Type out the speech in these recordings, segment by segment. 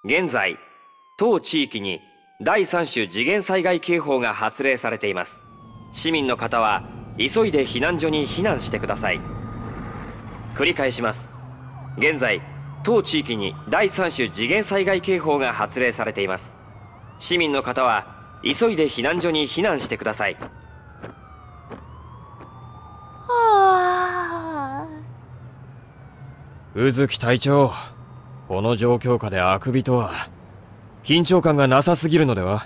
現在、当地域に第3種次元災害警報が発令されています。市民の方は急いで避難所に避難してください。繰り返します。現在、当地域に第3種次元災害警報が発令されています。市民の方は急いで避難所に避難してください。 宇月隊長、この状況下であくびとは緊張感がなさすぎるのでは？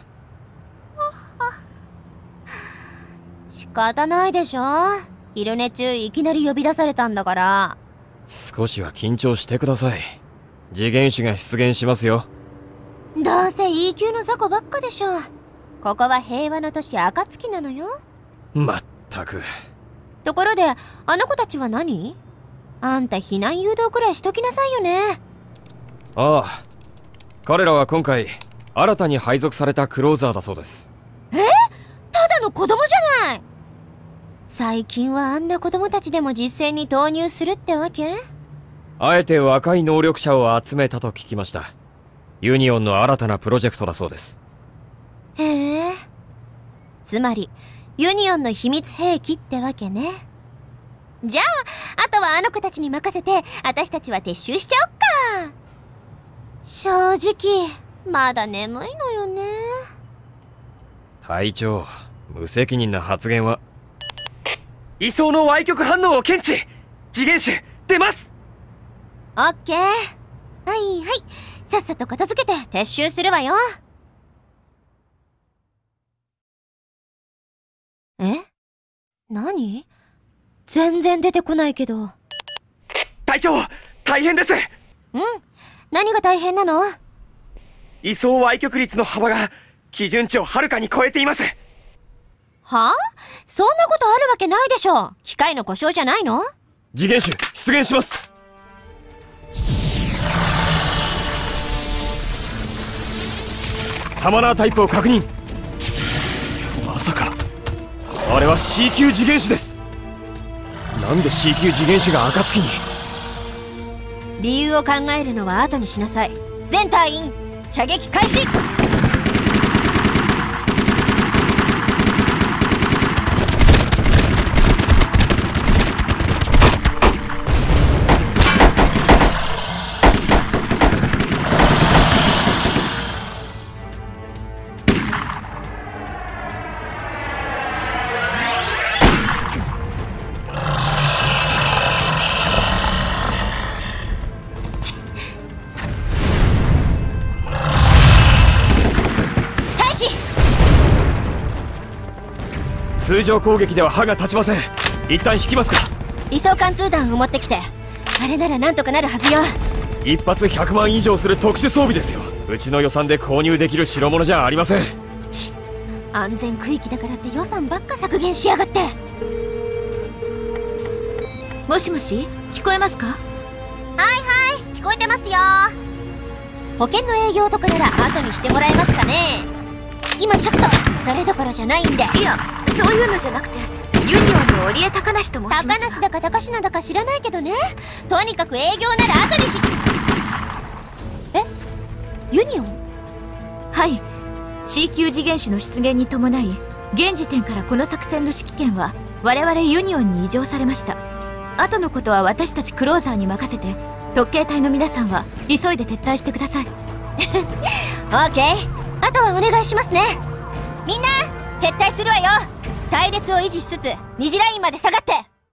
仕方ないでしょ。昼寝中いきなり呼び出されたんだから。 少しは緊張してください。次元種が出現しますよ。 どうせ E 級の雑魚ばっかでしょ。ここは平和の都市暁なのよ。 まったく。 ところで、あの子たちは何？あんた避難誘導くらいしときなさいよね。 ああ、彼らは今回新たに配属されたクローザーだそうです。 ただの子供じゃない。最近はあんな子供たちでも実戦に投入するってわけ？ あえて若い能力者を集めたと聞きました。ユニオンの新たなプロジェクトだそうです。 へえ。つまりユニオンの秘密兵器ってわけね。じゃあ、あとはあの子たちに任せて私たちは撤収しちゃおっか。正直まだ眠いのよね。 隊長、無責任な発言は。 移送の歪曲反応を検知。次元種出ます。 オッケー。はいはい、さっさと片付けて撤収するわよ。何？全然出てこないけど。 隊長、大変です。 何が大変なの？ 移送歪曲率の幅が基準値をはるかに超えています。 はあ？そんなことあるわけないでしょ。機械の故障じゃないの？ 次元種出現します。サマナータイプを確認。まさかあれは C 級次元種です。なんで C 級次元種が暁に？ 理由を考えるのは後にしなさい。全隊員射撃開始。 通常攻撃では歯が立ちません。一旦引きますか。 移送貫通弾を持ってきて。あれならなんとかなるはずよ。 一発100万以上する特殊装備ですよ。うちの予算で購入できる代物じゃありません。 安全区域だからって予算ばっか削減しやがって。もしもし、聞こえますか？はいはい、聞こえてますよ。保険の営業とかなら後にしてもらえますかね。今ちょっとそれどころじゃないんで。 いや、そういうのじゃなくて、ユニオンの織江高梨と申します。 高梨だか高階だか知らないけどね。とにかく営業なら後にし。ユニオン？ はい、 C 級次元種の出現に伴い現時点からこの作戦の指揮権は我々ユニオンに移譲されました。後のことは私たちクローザーに任せて、特警隊の皆さんは急いで撤退してください。 オーケー、あとはお願いしますね。みんな撤退するわよ。隊列を維持しつつ2次ラインまで下がって。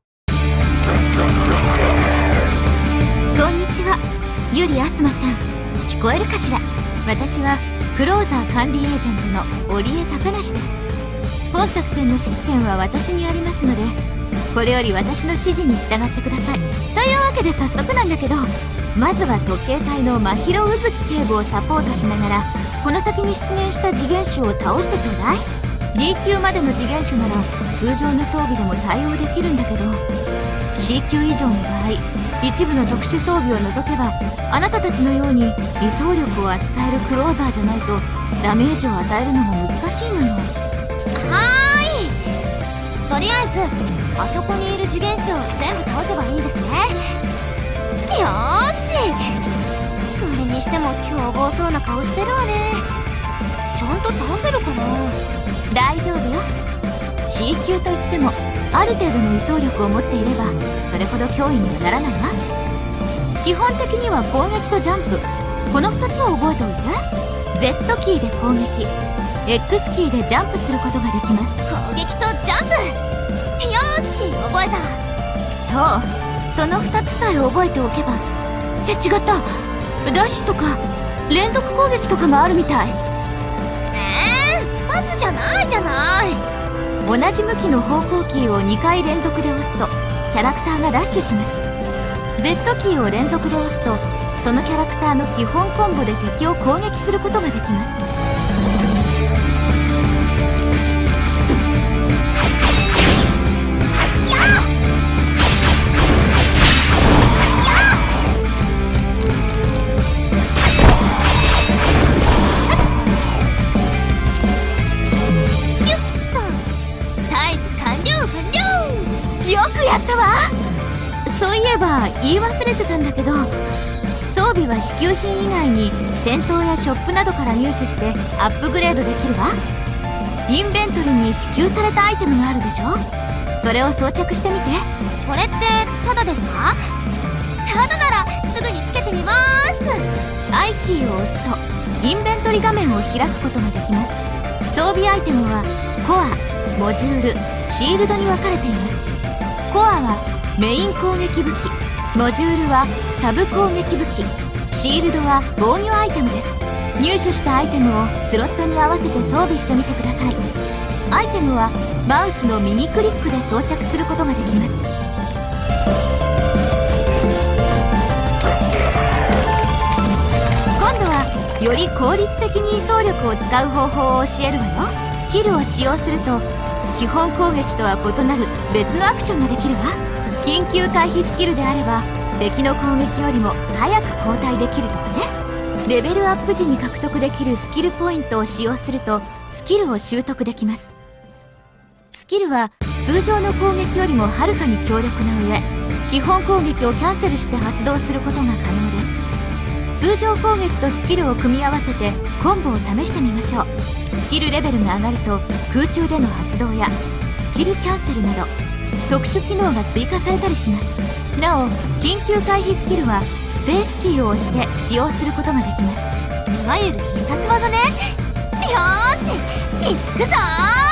こんにちは、ゆりあすまさん。聞こえるかしら。私はクローザー管理エージェントの織江高梨です。本作戦の指揮権は私にありますので、これより私の指示に従ってください。というわけで早速なんだけど、まずは特警隊の真宙宇月警部をサポートしながら、この先に出現した次元種を倒してちょうだい。 D 級までの次元種なら通常の装備でも対応できるんだけど、 C 級以上の場合、一部の特殊装備を除けば、あなたたちのように理想力を扱えるクローザーじゃないとダメージを与えるのが難しいのよ。 とりあえずあそこにいる次元種を全部倒せばいいんですね。よーし、それにしても凶暴そうな顔してるわね。ちゃんと倒せるかな。 大丈夫よ。 C 級といってもある程度の移送力を持っていればそれほど脅威にはならないわ。基本的には攻撃とジャンプ、この2つを覚えておいて。 Z キーで攻撃、 X キーでジャンプすることができます。 攻撃とジャンプ。よーし、覚えた。 そう、その2つさえ覚えておけば。って違った、ダッシュとか連続攻撃とかもあるみたい。 2つじゃないじゃない。 同じ向きの方向キーを2回連続で押すとキャラクターがダッシュします。 Z キーを連続で押すとそのキャラクターの基本コンボで敵を攻撃することができます。よくやったわ。そういえば言い忘れてたんだけど、装備は支給品以外に戦闘やショップなどから入手してアップグレードできるわ。インベントリーに支給されたアイテムがあるでしょ。それを装着してみて。 これってタダですか？タダならすぐにつけてみます。 I キーを押すとインベントリ画面を開くことができます。装備アイテムはコア、モジュール、シールドに分かれています。コアはメイン攻撃武器、モジュールはサブ攻撃武器、シールドは防御アイテムです。入手したアイテムをスロットに合わせて装備してみてください。アイテムはマウスの右クリックで装着することができます。今度はより効率的に移送力を使う方法を教えるわよ。スキルを使用すると基本攻撃とは異なる別のアクションができるわ。緊急回避スキルであれば敵の攻撃よりも早く交代できるとかね。レベルアップ時に獲得できるスキルポイントを使用するとスキルを習得できます。スキルは通常の攻撃よりもはるかに強力な上、基本攻撃をキャンセルして発動することが可能です。通常攻撃とスキルを組み合わせてコンボを試してみましょう。スキルレベルが上がると空中での発動やスキルキャンセルなど特殊機能が追加されたりします。なお緊急回避スキルはスペースキーを押して使用することができます。 いわゆる必殺技ね。よーし、いくぞー。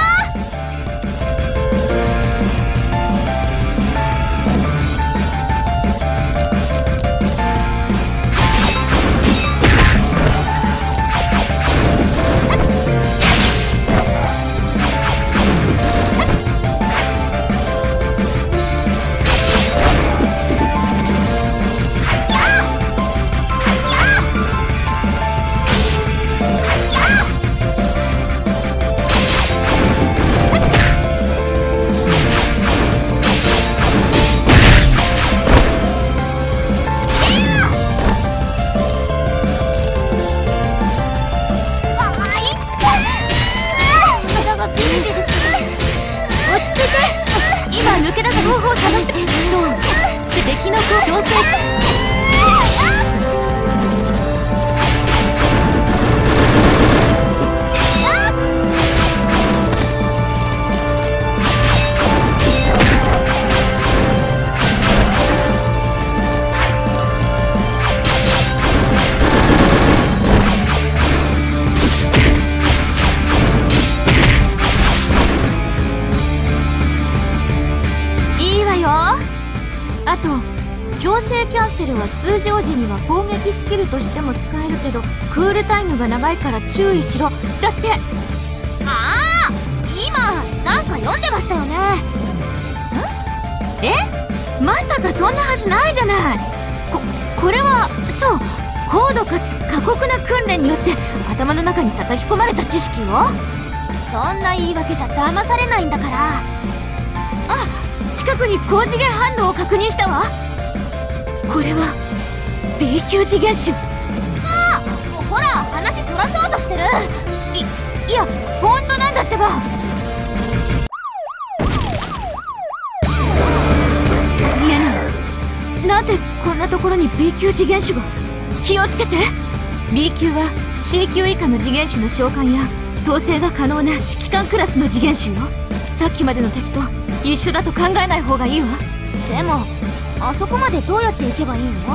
あと強制キャンセルは通常時には攻撃スキルとしても使えるけどクールタイムが長いから注意しろだって。 ああ、今なんか読んでましたよね。 え、まさかそんなはずないじゃない。これはそう、高度かつ過酷な訓練によって頭の中に叩き込まれた知識を。 そんな言い訳じゃ騙されないんだから。 あ、近くに高次元反応を確認したわ。これは B 級次元種。 ああ、もうほら話そらそうとしてる。 いや本当なんだってば。ありえない。なぜこんなところに B 級次元種が。気をつけて。 B 級は C 級以下の次元種の召喚や統制が可能な指揮官クラスの次元種よ。さっきまでの敵と一緒だと考えない方がいいわ。 でもあそこまでどうやって行けばいいの？ま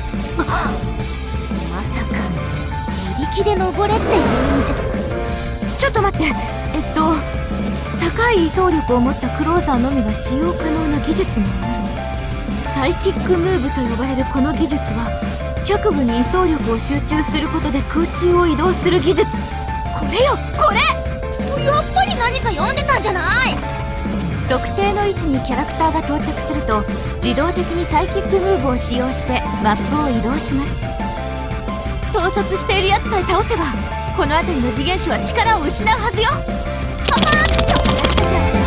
さか自力で登れって言うんじゃ。 ちょっと待って、高い移送力を持ったクローザーのみが使用可能な技術がある。サイキックムーブと呼ばれるこの技術は脚部に移送力を集中することで空中を移動する技術。これよこれ。 やっぱり何か読んでたんじゃない？ 特定の位置にキャラクターが到着すると自動的にサイキックムーブを使用してマップを移動します。統率しているやつさえ倒せばこの辺りの次元種は力を失うはずよ。 パパッとやったじゃんな。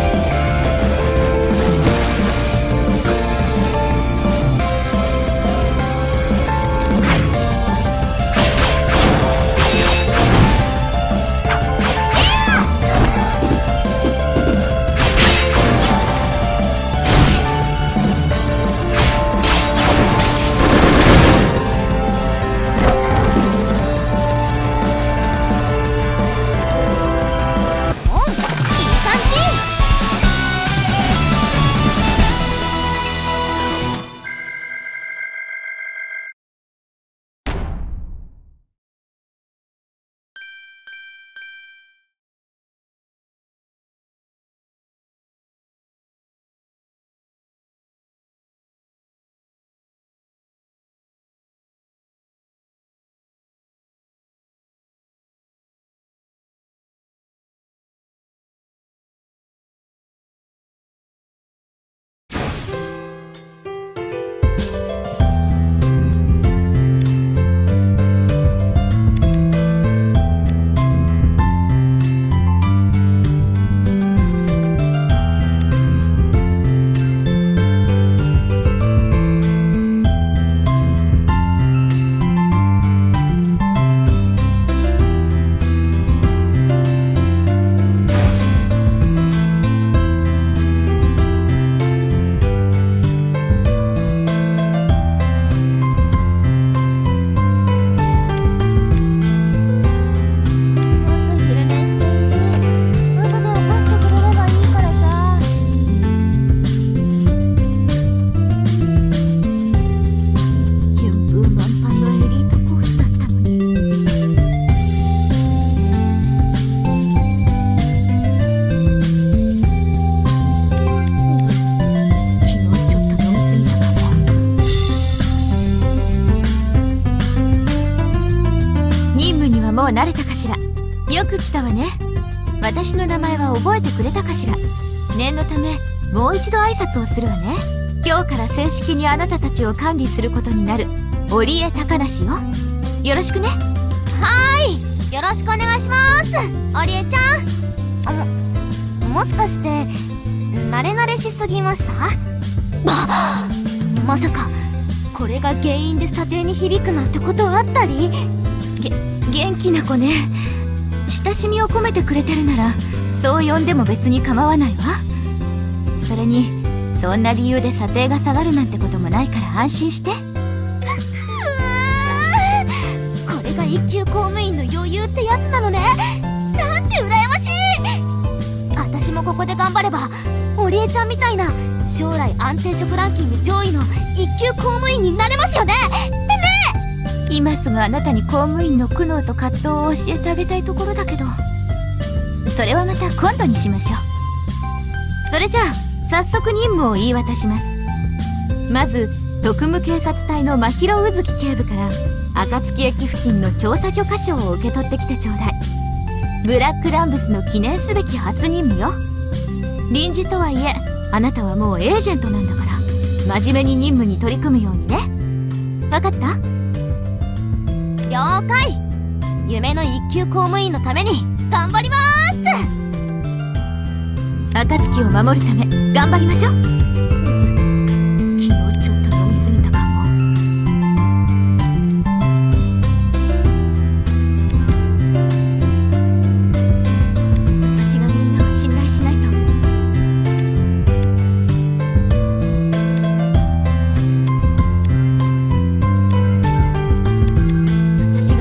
慣れたかしら。よく来たわね。私の名前は覚えてくれたかしら。念のためもう一度挨拶をするわね。今日から正式にあなたたちを管理することになる織江高梨よ。よろしくね。 はーい、よろしくお願いします、織江ちゃん。もしかして慣れ慣れしすぎました？まさかこれが原因で査定に響くなんてことあったり？ 元気な子ね。親しみを込めてくれてるならそう呼んでも別に構わないわ。それにそんな理由で査定が下がるなんてこともないから安心して。 これが一級公務員の余裕ってやつなのね。なんて羨ましい。私もここで頑張れば織江ちゃんみたいな将来安定職ランキング上位の一級公務員になれますよね。 今すぐあなたに公務員の苦悩と葛藤を教えてあげたいところだけど、それはまた今度にしましょう。それじゃあ早速任務を言い渡します。まず特務警察隊の真宙宇月警部から暁駅付近の調査許可証を受け取ってきてちょうだい。ブラックランブスの記念すべき初任務よ。臨時とはいえあなたはもうエージェントなんだから真面目に任務に取り組むようにね。分かった？ 了解。夢の一級公務員のために頑張りまーす。 暁を守るため頑張りましょう。昨日ちょっと飲みすぎたかも。私がみんなを信頼しないと。私が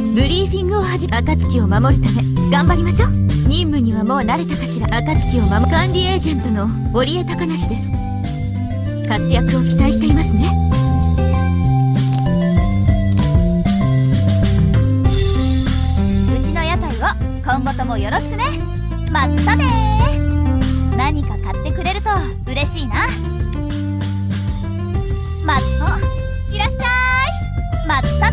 ブリーフィングを始め、暁を守るため頑張りましょう。任務にはもう慣れたかしら。暁を守る管理エージェントの織江高梨です。活躍を期待していますね。 うちの屋台を今後ともよろしくね。まったねー。何か買ってくれると嬉しいな。いらっしゃい。まったね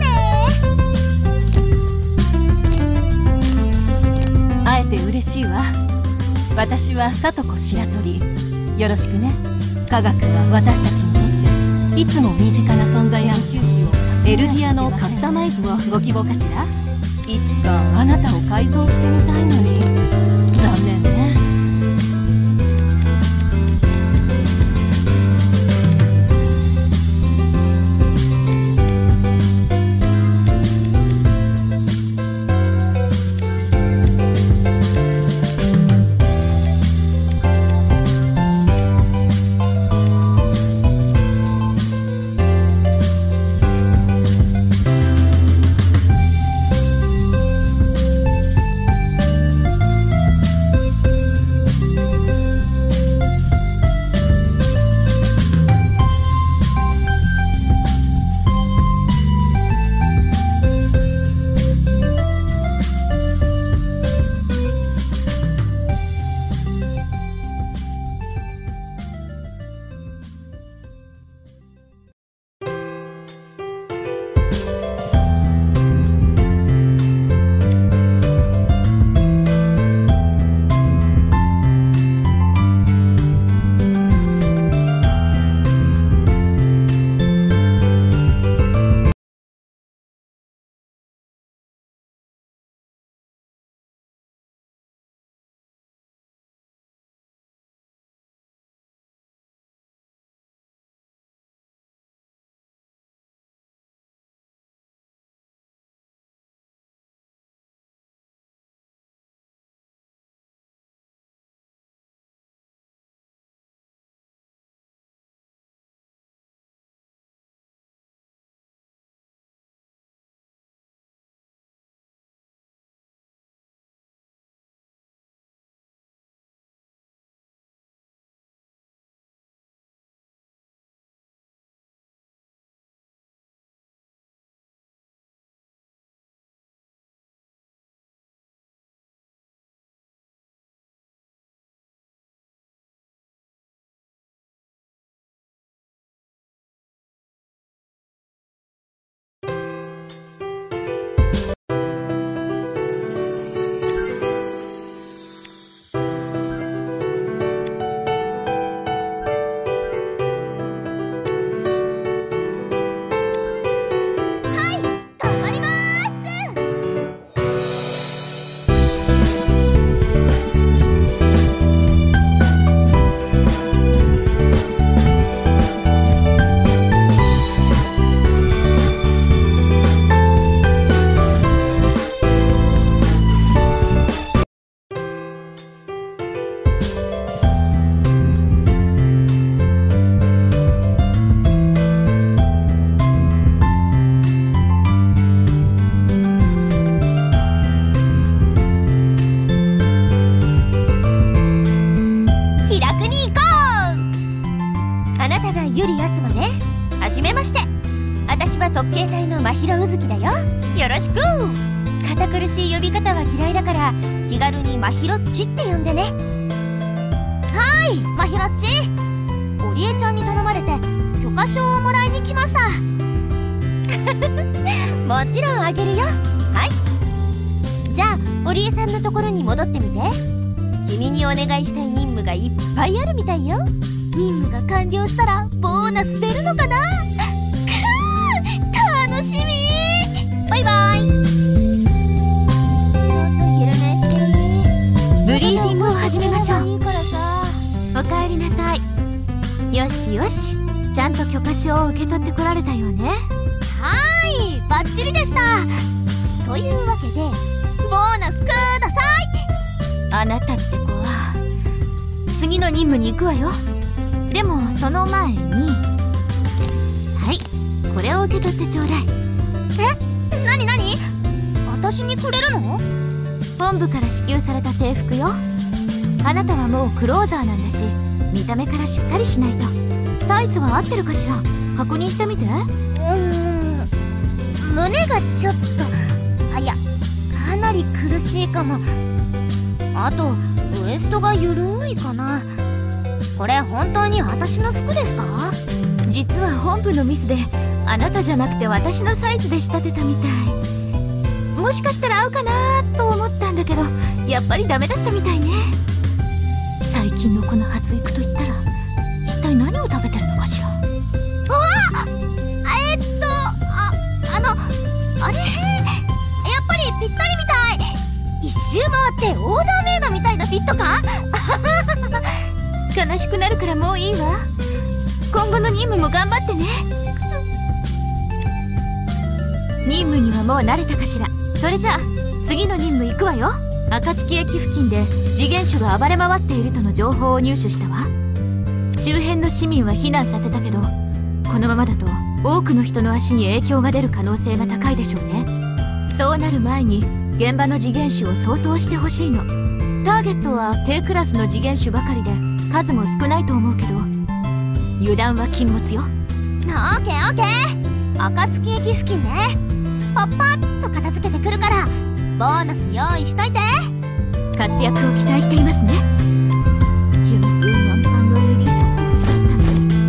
ー。会えて嬉しいわ。私は里子白鳥。よろしくね。科学は私たちにとっていつも身近な存在。暗球機をエルディアのカスタマイズをご希望かしら。いつかあなたを改造してみたいのに残念ね。 特警隊の真宙うずきだよ。よろしく。堅苦しい呼び方は嫌いだから気軽に真宙っちって呼んでね。 はい、真宙っち。織江ちゃんに頼まれて許可証をもらいに来ました。 もちろんあげるよ。はい。じゃあ織江さんのところに戻ってみて。君にお願いしたい任務がいっぱいあるみたいよ。 任務が完了したらボーナス出るのかな。楽しみ。 バイバイ。 ブリーフィングを始めましょう。おかえりなさい。よしよし、ちゃんと許可証を受け取ってこられたよね。 はーい、バッチリでした。というわけでボーナスください。 あなたって子は次の任務に行くわよ。でもその前に、はい、これを受け取ってちょうだい。 え、なになに？ 私にくれるの？ 本部から支給された制服よ。あなたはもうクローザーなんだし、見た目からしっかりしないと。サイズは合ってるかしら、確認してみて。 胸がちょっと、いや、かなり苦しいかも。あとウエストがゆるいかな。これ本当に私の服ですか？ 実は本部のミスで、あなたじゃなくて私のサイズで仕立てたみたい。もしかしたら合うかなと思ったんだけど、やっぱりダメだったみたいね。最近のこの発育といったら、一体何を食べてるのかしら。 あれ、やっぱりぴったりみたい。一周回ってオーダーメイドみたいなフィット感。 悲しくなるからもういいわ。今後の任務も頑張ってね。任務にはもう慣れたかしら。それじゃあ次の任務行くわよ。暁駅付近で次元種が暴れ回っているとの情報を入手したわ。周辺の市民は避難させたけど、このままだと多くの人の足に影響が出る可能性が高いでしょうね。そうなる前に現場の次元種を掃討してほしいの。ターゲットは低クラスの次元種ばかりで数も少ないと思うけど、油断は禁物よ。 オッケーオッケー。暁駅付近ね。パッパッと片付けてくるから、ボーナス用意しといて。 活躍を期待していますね。順風満帆のエリートコースだったのに。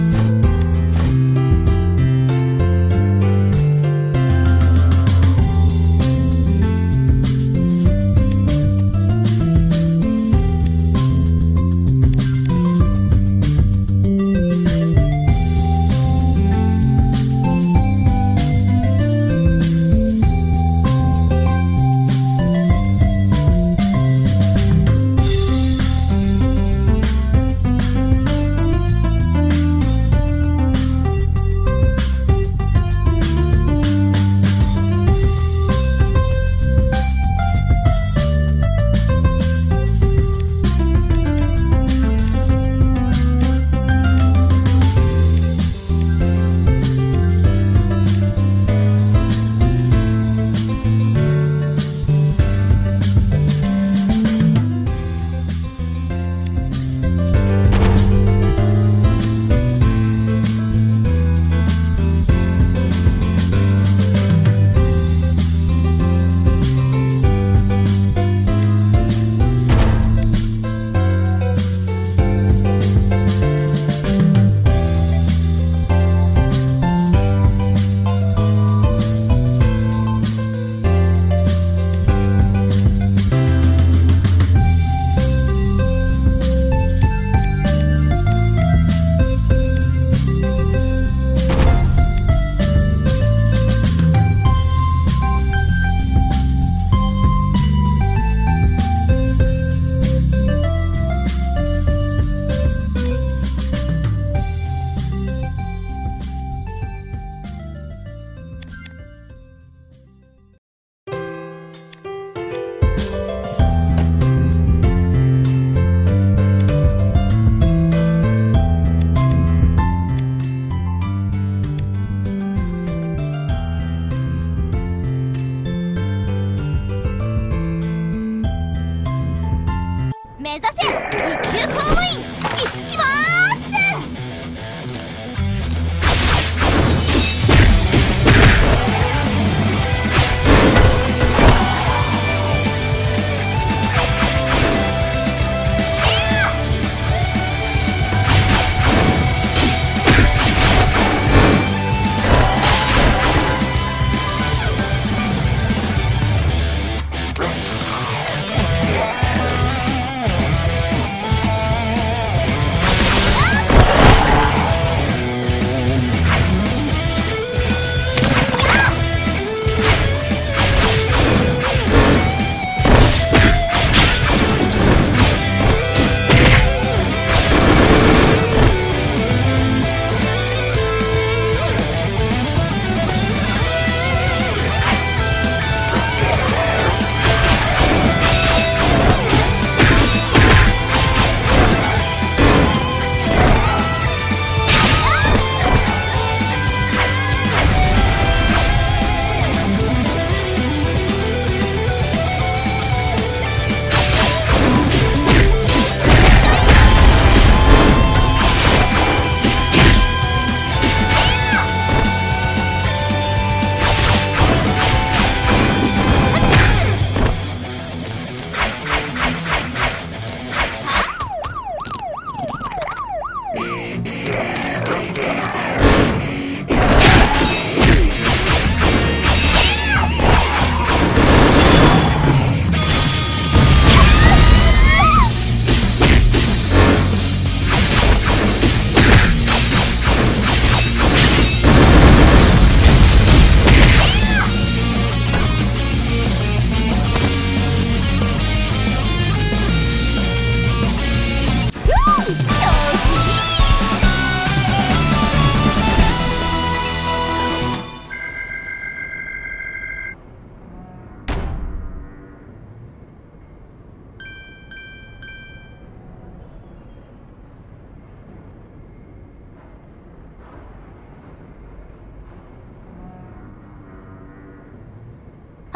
目指せ一級公務員、いきまーす。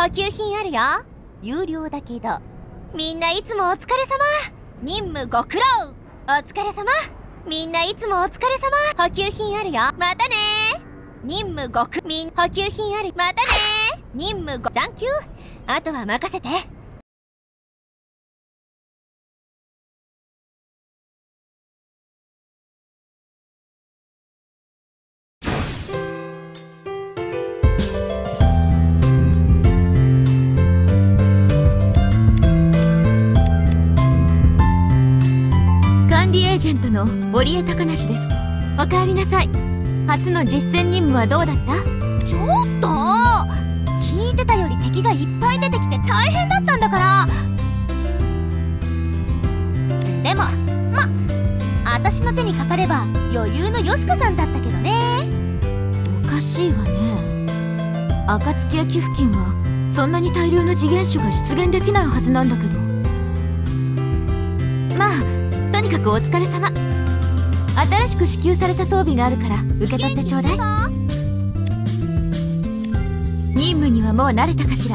補給品あるよ。有料だけど。みんないつもお疲れ様。任務ご苦労。お疲れ様。みんないつもお疲れ様。補給品あるよ。またね。任務ごくみん補給品ある。またね。任務ごサンキュー。あとは任せて。 エージェントの織江高梨です。おかえりなさい。初の実戦任務はどうだった？ ちょっと聞いてたより敵がいっぱい出てきて大変だったんだから。でも私の手にかかれば余裕のよしこさんだったけどね。 おかしいわね。暁焼付近はそんなに大量の次元種が出現できないはずなんだけど。まあとにかくお疲れ様。新しく支給された装備があるから受け取ってちょうだい。任務にはもう慣れたかしら。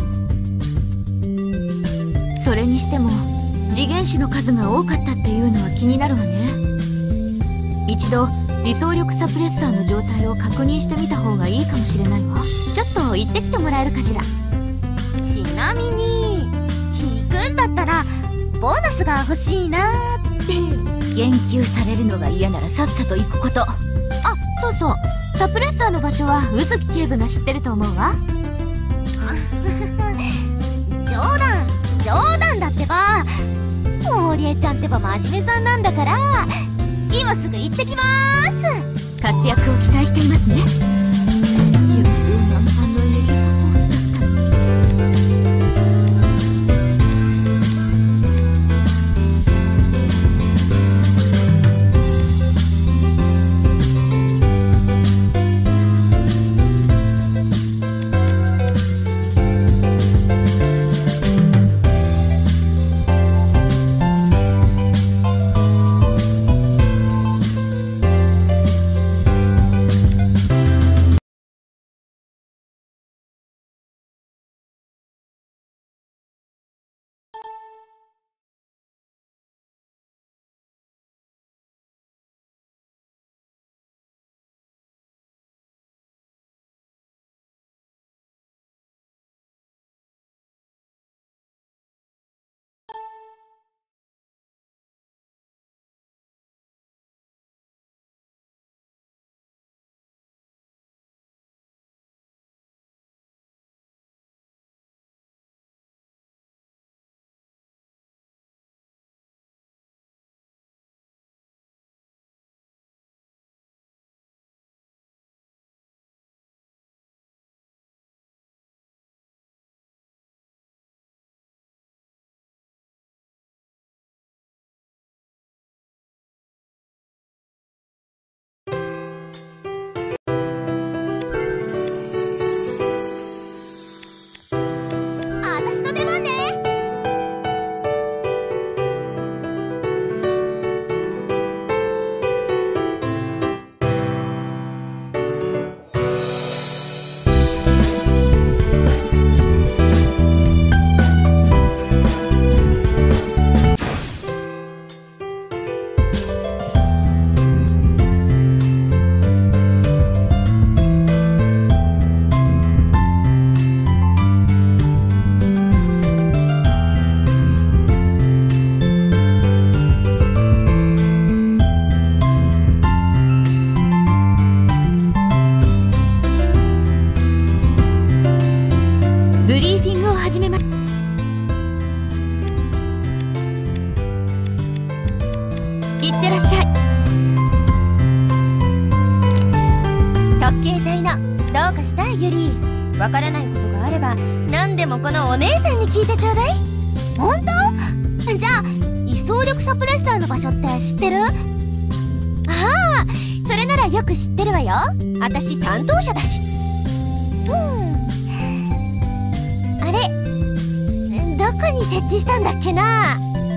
それにしても次元種の数が多かったっていうのは気になるわね。一度理想力サプレッサーの状態を確認してみた方がいいかもしれないわ。ちょっと行ってきてもらえるかしら。 ちなみに行くんだったらボーナスが欲しいなーって。 言及されるのが嫌ならさっさと行くこと。あ、そうそう、サプレッサーの場所は宇月警部が知ってると思うわ。 冗談だってば。織江ちゃんってば真面目さんなんだから、今すぐ行ってきまーす。 活躍を期待していますね。順風満帆のエリートコースだったのに。いってらっしゃい。特警隊のどうかしたユリ。わからないことがあれば何でもこのお姉さんに聞いてちょうだい。本当？じゃあ移送力サプレッサーの場所って知ってる？ああ、それならよく知ってるわよ。私担当者だし。あれ、どこに設置したんだっけな。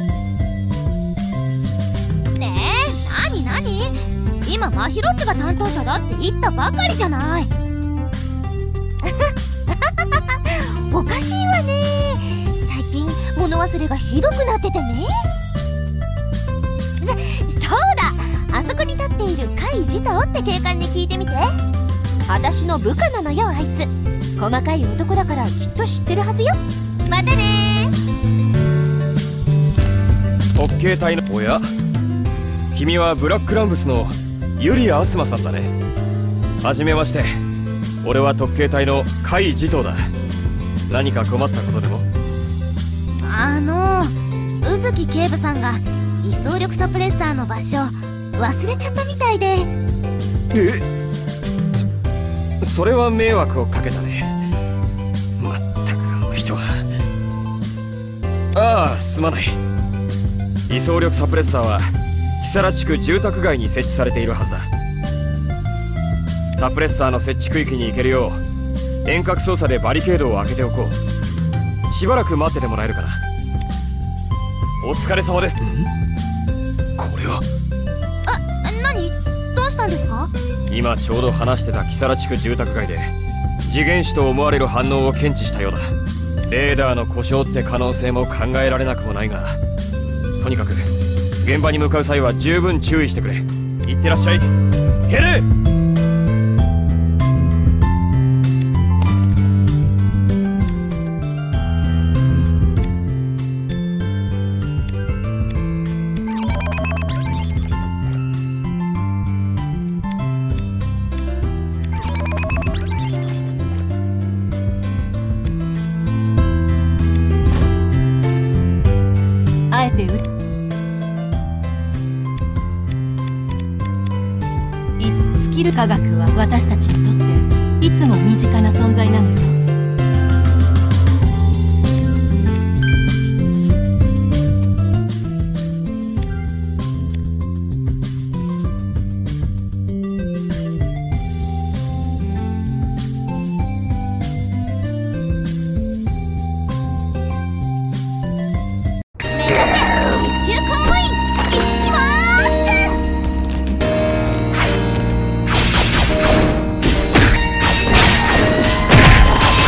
ねえ、なに今マヒロッチが担当者だって言ったばかりじゃない。 おかしいわね。最近物忘れがひどくなっててね。そうだ、あそこに立っている甲斐慈人って警官に聞いてみて。私の部下なのよ、あいつ。細かい男だからきっと知ってるはずよ。またねー。 特警隊の。おや、君はブラックランブスのユリア・アスマさんだね。はじめまして。俺は特警隊の甲斐慈人だ。何か困ったことでも？ 宇月警部さんが移送力サプレッサーの場所忘れちゃったみたいで。 それは迷惑をかけたね。まったくあの人は。ああ、すまない。移送力サプレッサーは木更地区住宅街に設置されているはずだ。サプレッサーの設置区域に行けるよう遠隔操作でバリケードを開けておこう。しばらく待っててもらえるかな。お疲れ様です。これは。 何？どうしたんですか？ 今ちょうど話してた木更地区住宅街で次元種と思われる反応を検知したようだ。レーダーの故障って可能性も考えられなくもないが、とにかく現場に向かう際は十分注意してくれ。いってらっしゃい。ヘル。 スキル科学は私たちにとっていつも身近な存在なのよ。 こ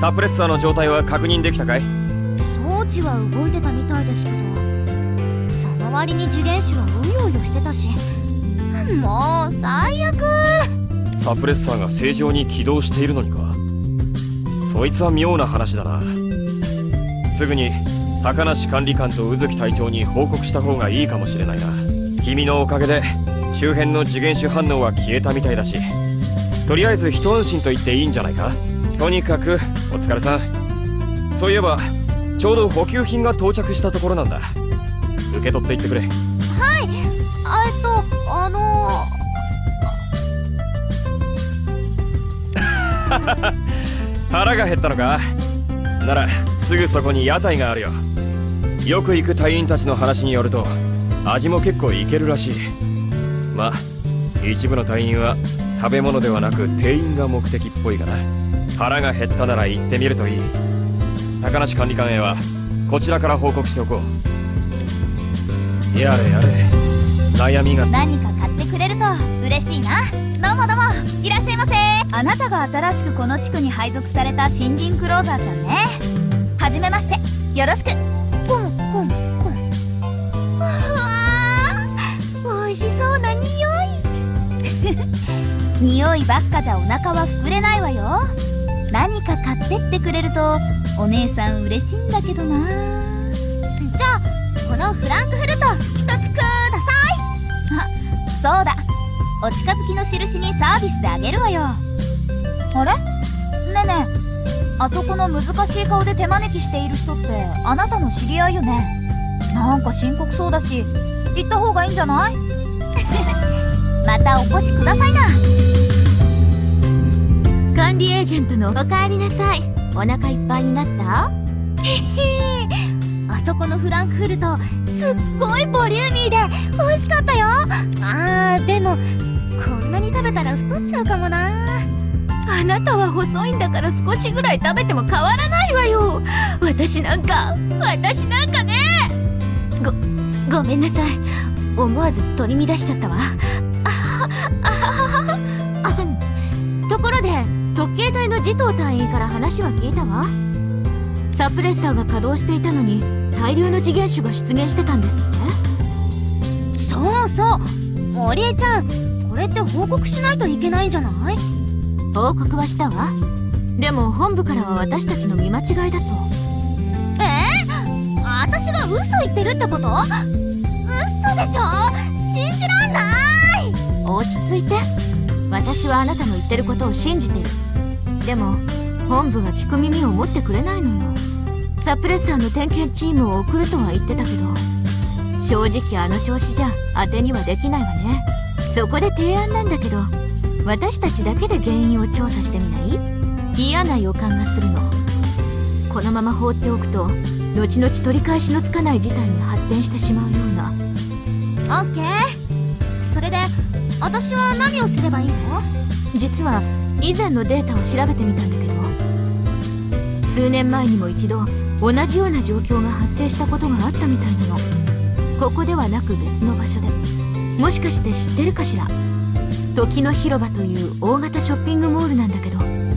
サプレッサーの状態は確認できたかい？ 装置は動いてたみたいですけど、その割に次元種はうようよしてたし、もう最悪。 サプレッサーが正常に起動しているのにか。そいつは妙な話だな。すぐに高梨管理官と宇月隊長に報告した方がいいかもしれないな。君のおかげで周辺の次元種反応は消えたみたいだし、とりあえず一安心と言っていいんじゃないか。とにかくお疲れさん。そういえばちょうど補給品が到着したところなんだ。受け取っていってくれ。 はい。 腹が減ったのか？ならすぐそこに屋台があるよ。よく行く隊員たちの話によると味も結構いけるらしい。まあ一部の隊員は食べ物ではなく店員が目的っぽいがな。腹が減ったなら行ってみるといい。高梨管理官へはこちらから報告しておこう。やれやれ、悩みが。 何か買ってくれると嬉しいな。どうもどうも、いらっしゃいませ。あなたが新しくこの地区に配属された新人クローザーちゃんね。はじめまして、よろしく。 美味しそうな匂い。 匂いばっかじゃお腹は膨れないわよ。何か買ってってくれるとお姉さん嬉しいんだけどな。 じゃあこのフランクフルト一つください。 あ、そうだ、お近づきの印にサービスであげるわよ。あれ？ねえねえ、あそこの難しい顔で手招きしている人ってあなたの知り合いよね。なんか深刻そうだし行った方がいいんじゃない？またお越しくださいな。 管理エージェントのおかえりなさい。お腹いっぱいになった？ あそこのフランクフルトすっごいボリューミーで美味しかったよ。でもこんなに食べたら太っちゃうかもな。 あなたは細いんだから少しぐらい食べても変わらないわよ。私なんかね。ごめんなさい。思わず取り乱しちゃったわ。ところで特警隊の慈藤隊員から話は聞いたわ。サプレッサーが稼働していたのに大量の次元種が出現してたんですって。 そうそう、森江ちゃん、これって報告しないといけないんじゃない？ 報告はしたわ。でも本部からは私たちの見間違いだと。 私が嘘言ってるってこと？嘘でしょ？信じらんない。 落ち着いて。私はあなたの言ってることを信じてる。でも本部が聞く耳を持ってくれないのよ。サプレッサーの点検チームを送るとは言ってたけど、正直あの調子じゃ当てにはできないわね。そこで提案なんだけど、私たちだけで原因を調査してみない？嫌な予感がするの。このまま放っておくと後々取り返しのつかない事態に発展してしまうような。 オッケー。それで私は何をすればいいの？ 実は以前のデータを調べてみたんだけど、数年前にも一度同じような状況が発生したことがあったみたいなの。ここではなく別の場所で。もしかして知ってるかしら？時の広場という大型ショッピングモールなんだけど。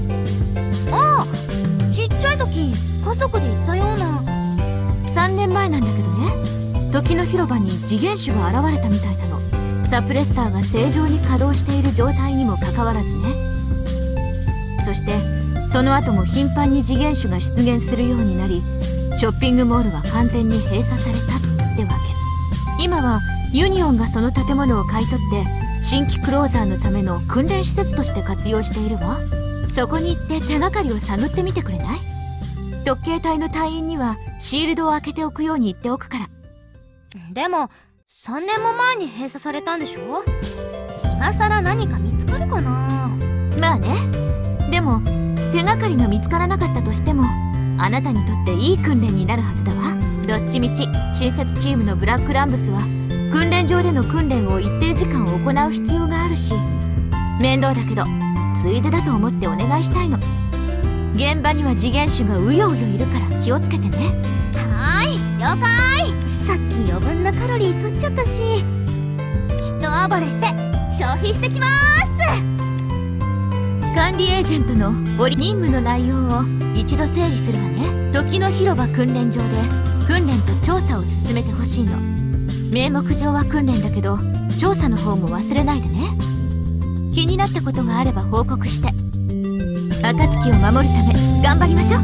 ちっちゃい時家族で行ったような。 3年前なんだけどね、時の広場に次元種が現れたみたいなの。サプレッサーが正常に稼働している状態にもかかわらずね。そしてその後も頻繁に次元種が出現するようになり、ショッピングモールは完全に閉鎖されたってわけ。今はユニオンがその建物を買い取って新規クローザーのための訓練施設として活用しているわ。そこに行って手がかりを探ってみてくれない？特警隊の隊員にはシールドを開けておくように言っておくから。 でも3年も前に閉鎖されたんでしょ？今さら何か見つかるかな？ まあね。でも手がかりが見つからなかったとしてもあなたにとっていい訓練になるはずだわ。どっちみち新設チームのブラックランブスは訓練場での訓練を一定時間行う必要があるし、面倒だけどついでだと思ってお願いしたいの。現場には次元種がうようよいるから気をつけてね。 はーい、了解。さっき余分なカロリー取っちゃったし、一暴れして消費してきまーす。 管理エージェントの任務の内容を一度整理するわね。時の広場訓練場で訓練と調査を進めてほしいの。名目上は訓練だけど調査の方も忘れないでね。気になったことがあれば報告して、暁を守るため頑張りましょう。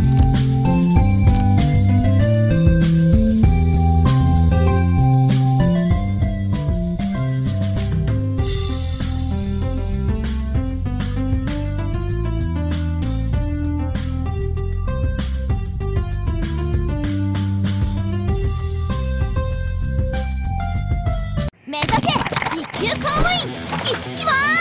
目指せ一級公務員、いきまーす。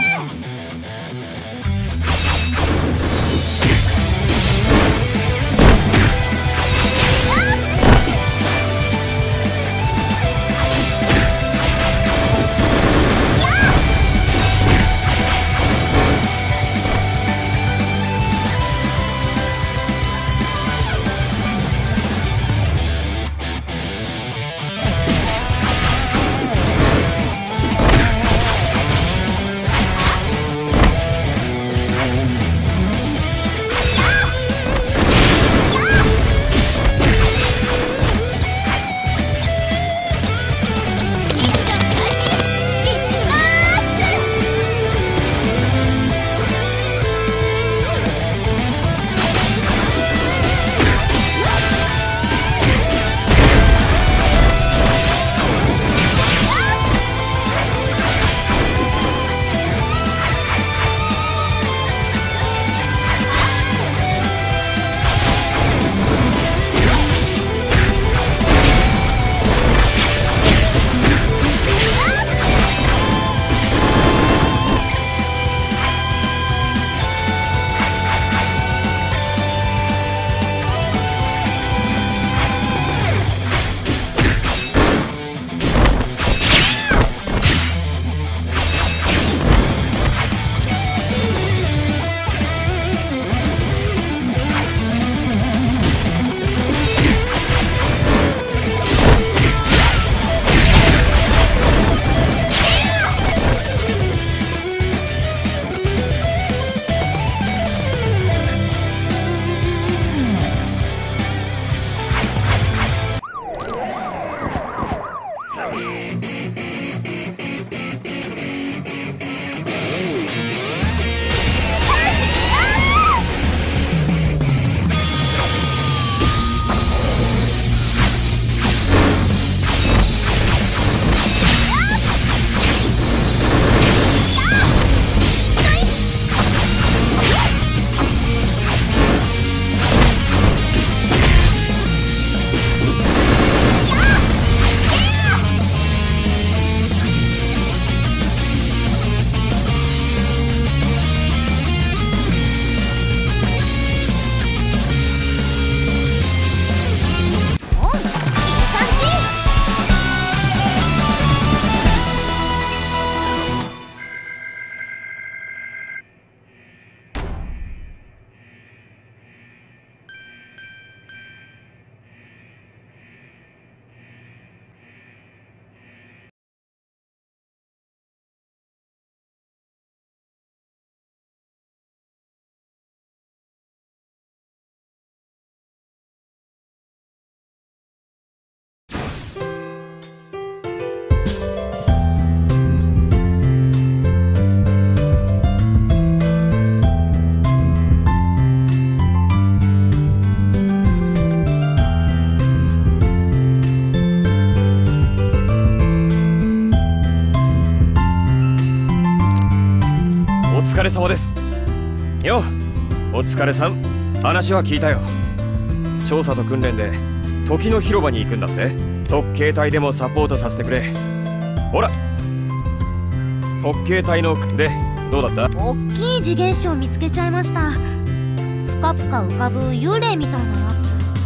疲れ様です。よ、お疲れさん。話は聞いたよ。調査と訓練で時の広場に行くんだって。特警隊でもサポートさせてくれ。ほら、特警隊のでどうだった？ おっきい次元種を見つけちゃいました。ぷかぷか浮かぶ幽霊みたいなや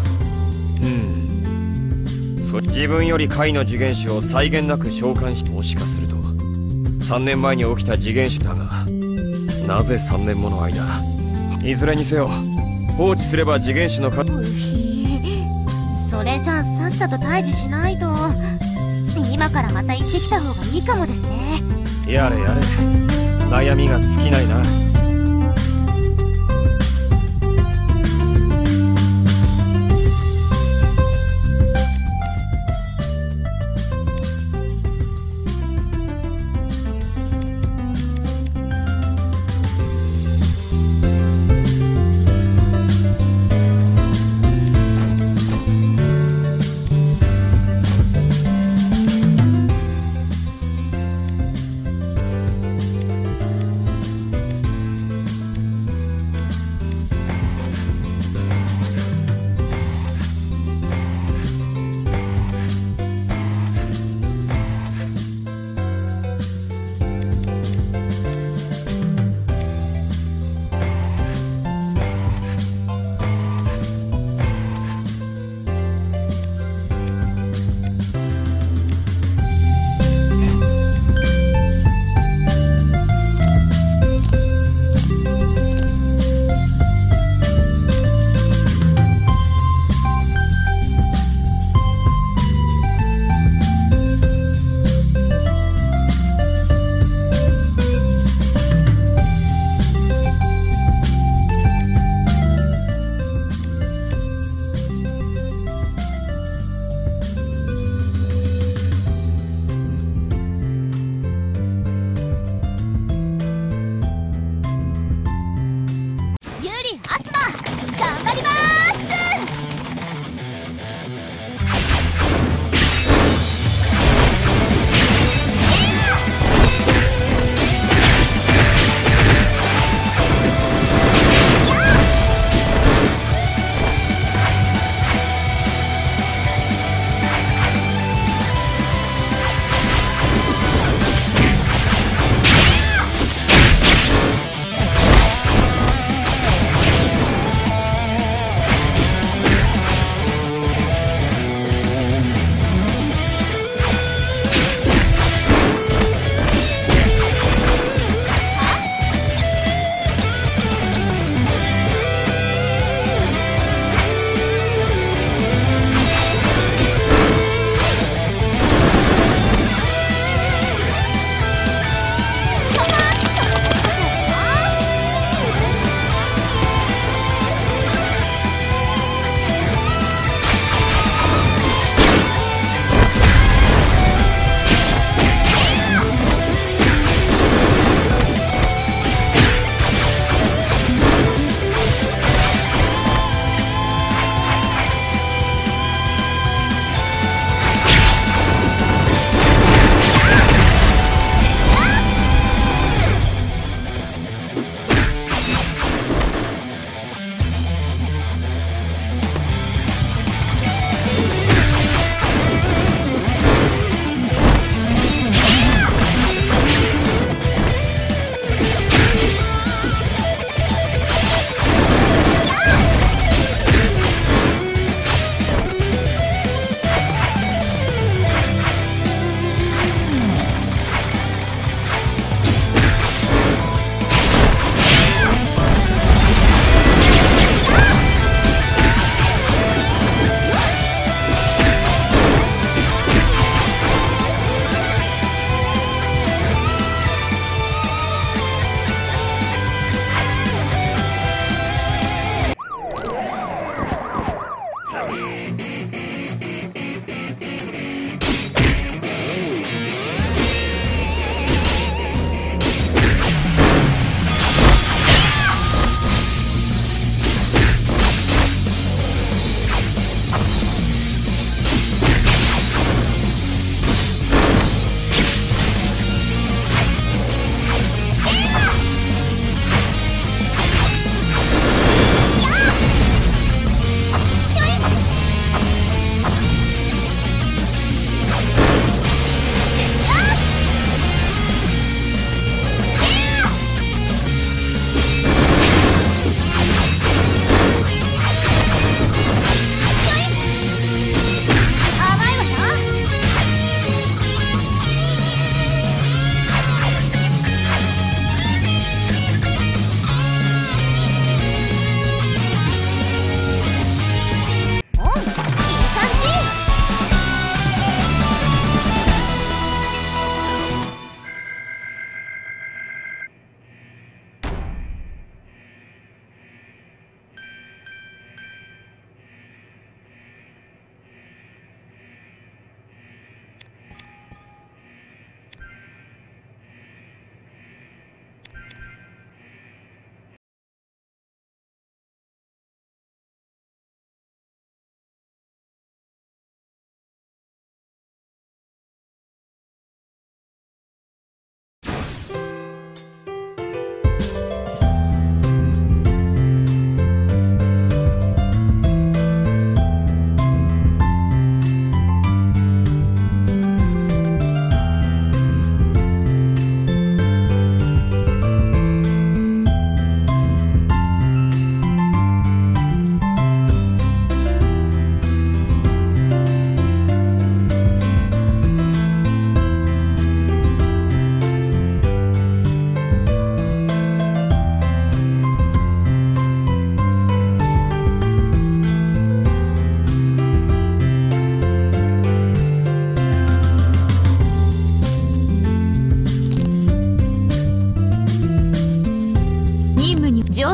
つ。自分より下位の次元種を際限なく召喚して、もしかすると3年前に起きた次元種だが、なぜ3年もの間。いずれにせよ放置すれば次元種のそれじゃあさっさと退治しないと。今からまた行ってきた方がいいかもですね。 やれやれ、悩みが尽きないな。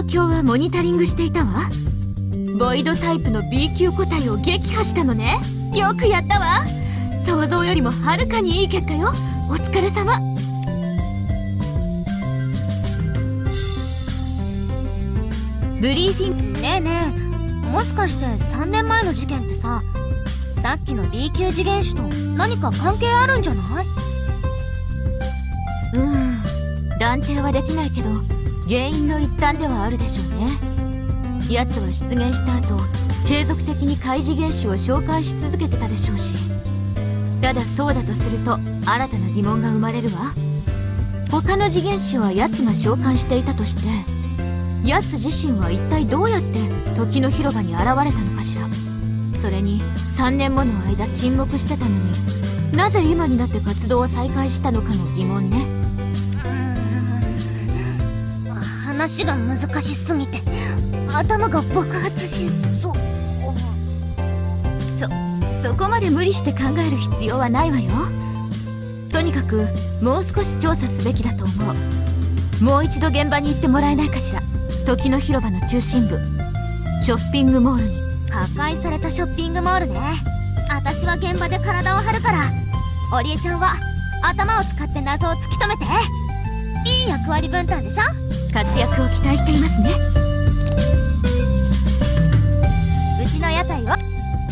況はモニタリングしていたわ。ボイドタイプの B 級個体を撃破したのね。よくやったわ。想像よりもはるかにいい結果よ。お疲れ様。ブリーフィング。ねえねえ、もしかして3年前の事件ってさっきの B 級次元種と何か関係あるんじゃない？断定はできないけど原因の一端ではあるでしょうね。奴は出現した後継続的に怪次元種を召喚し続けてたでしょうし、ただそうだとすると新たな疑問が生まれるわ。他の次元種は奴が召喚していたとして、奴自身は一体どうやって時の広場に現れたのかしら。それに3年もの間沈黙してたのになぜ今になって活動を再開したのかの疑問ね。話が難しすぎて頭が爆発しそう。そこまで無理して考える必要はないわよ。とにかくもう少し調査すべきだと思う。もう一度現場に行ってもらえないかしら。時の広場の中心部ショッピングモールに。破壊されたショッピングモールね。私は現場で体を張るから、織江ちゃんは頭を使って謎を突き止めて。いい役割分担でしょ。活躍を期待していますね。うちの屋台は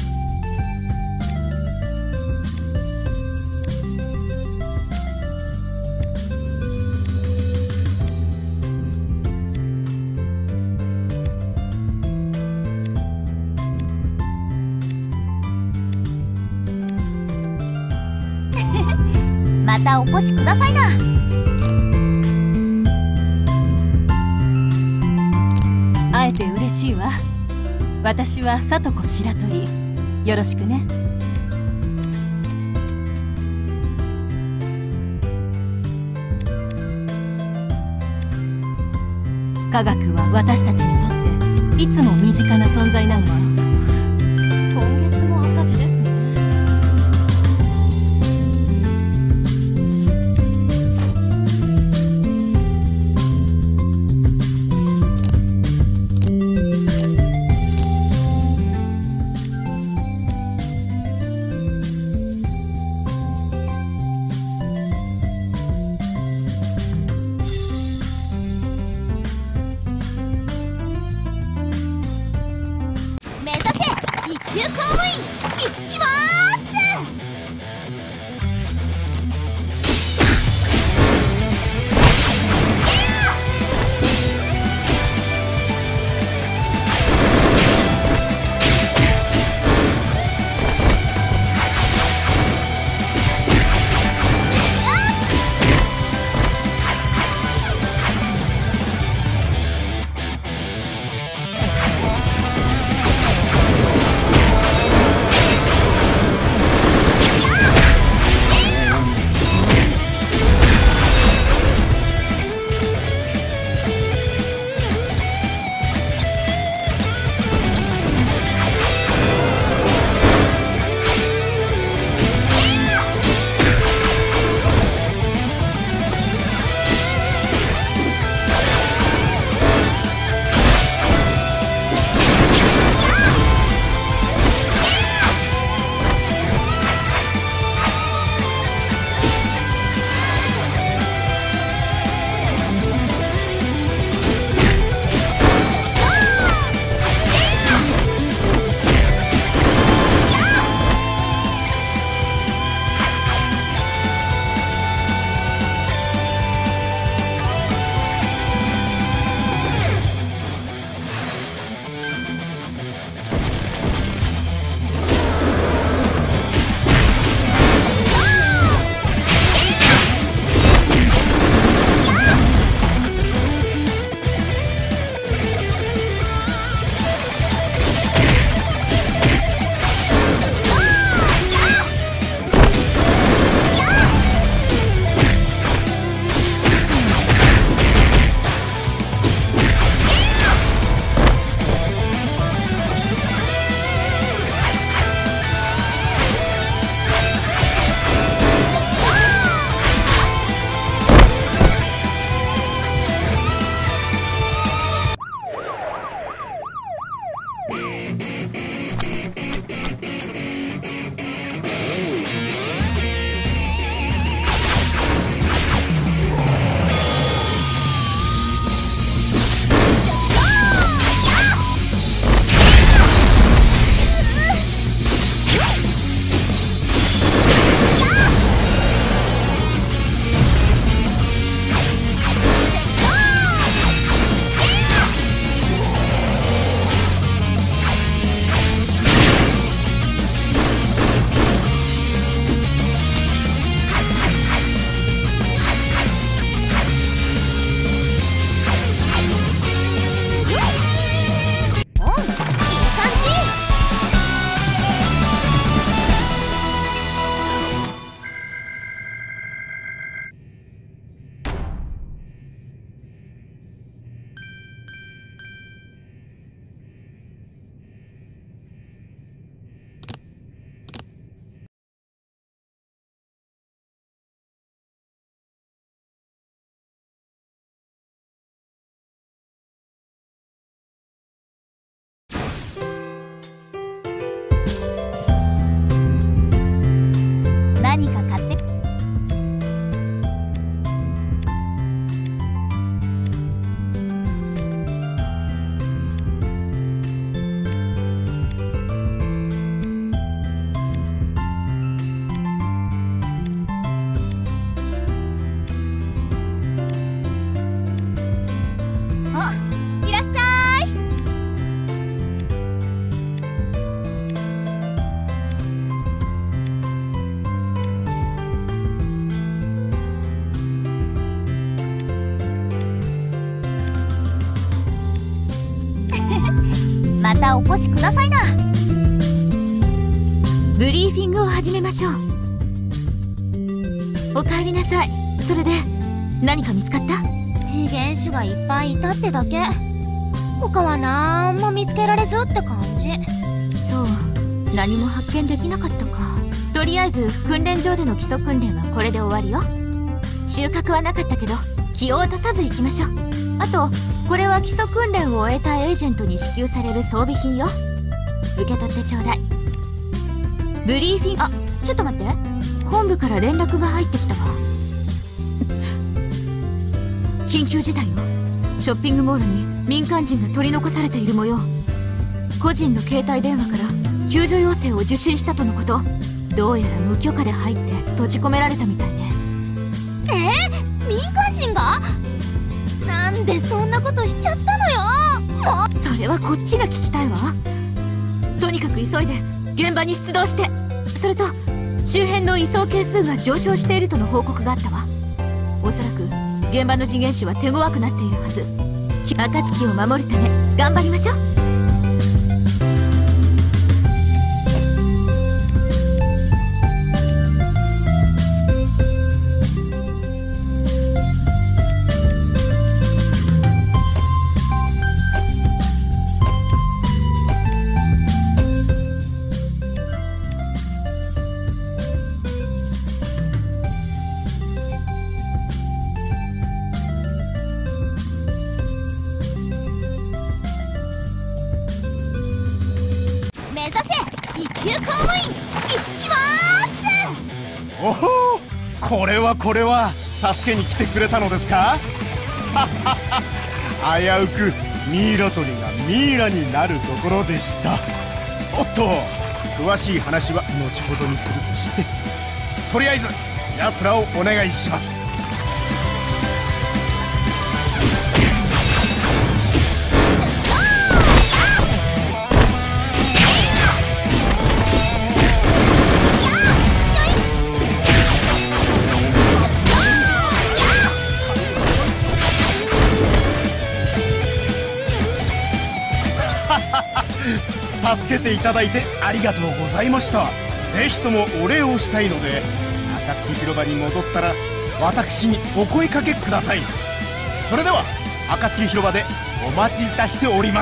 またお越しくださいな。 会えて嬉しいわ。私は里子白鳥。よろしくね。科学は私たちにとっていつも身近な存在なのよ。今月も赤字ですね。 急公務員行きまーす。 お越しくださいな。 ブリーフィングを始めましょう。おかえりなさい。それで何か見つかった？ 次元種がいっぱいいたってだけ。他はなんも見つけられずって感じ。 そう、何も発見できなかったか。とりあえず訓練場での基礎訓練はこれで終わるよ。収穫はなかったけど気を落とさず行きましょう。あとこれは基礎訓練を終えたエージェントに支給される装備品よ。受け取ってちょうだい。ブリーフィン、あ、ちょっと待って、本部から連絡が入ってきたわ。緊急事態よ。ショッピングモールに民間人が取り残されている模様。個人の携帯電話から救助要請を受信したとのこと。どうやら無許可で入って閉じ込められたみたいね。 民間人が？なんでそんなことしちゃったのよ。もうそれはこっちが聞きたいわ。とにかく急いで現場に出動して。それと周辺の移送係数が上昇しているとの報告があったわ。おそらく現場の次元種は手強くなっているはず。暁を守るため頑張りましょう。 おほー、これは助けに来てくれたのですか？危うくミイラ取りがミイラになるところでした。おっと、詳しい話は後ほどにするとして、とりあえず奴らをお願いします。助けていただいてありがとうございました。ぜひともお礼をしたいので、暁広場に戻ったら私にお声かけください。それでは暁広場でお待ちいたしております。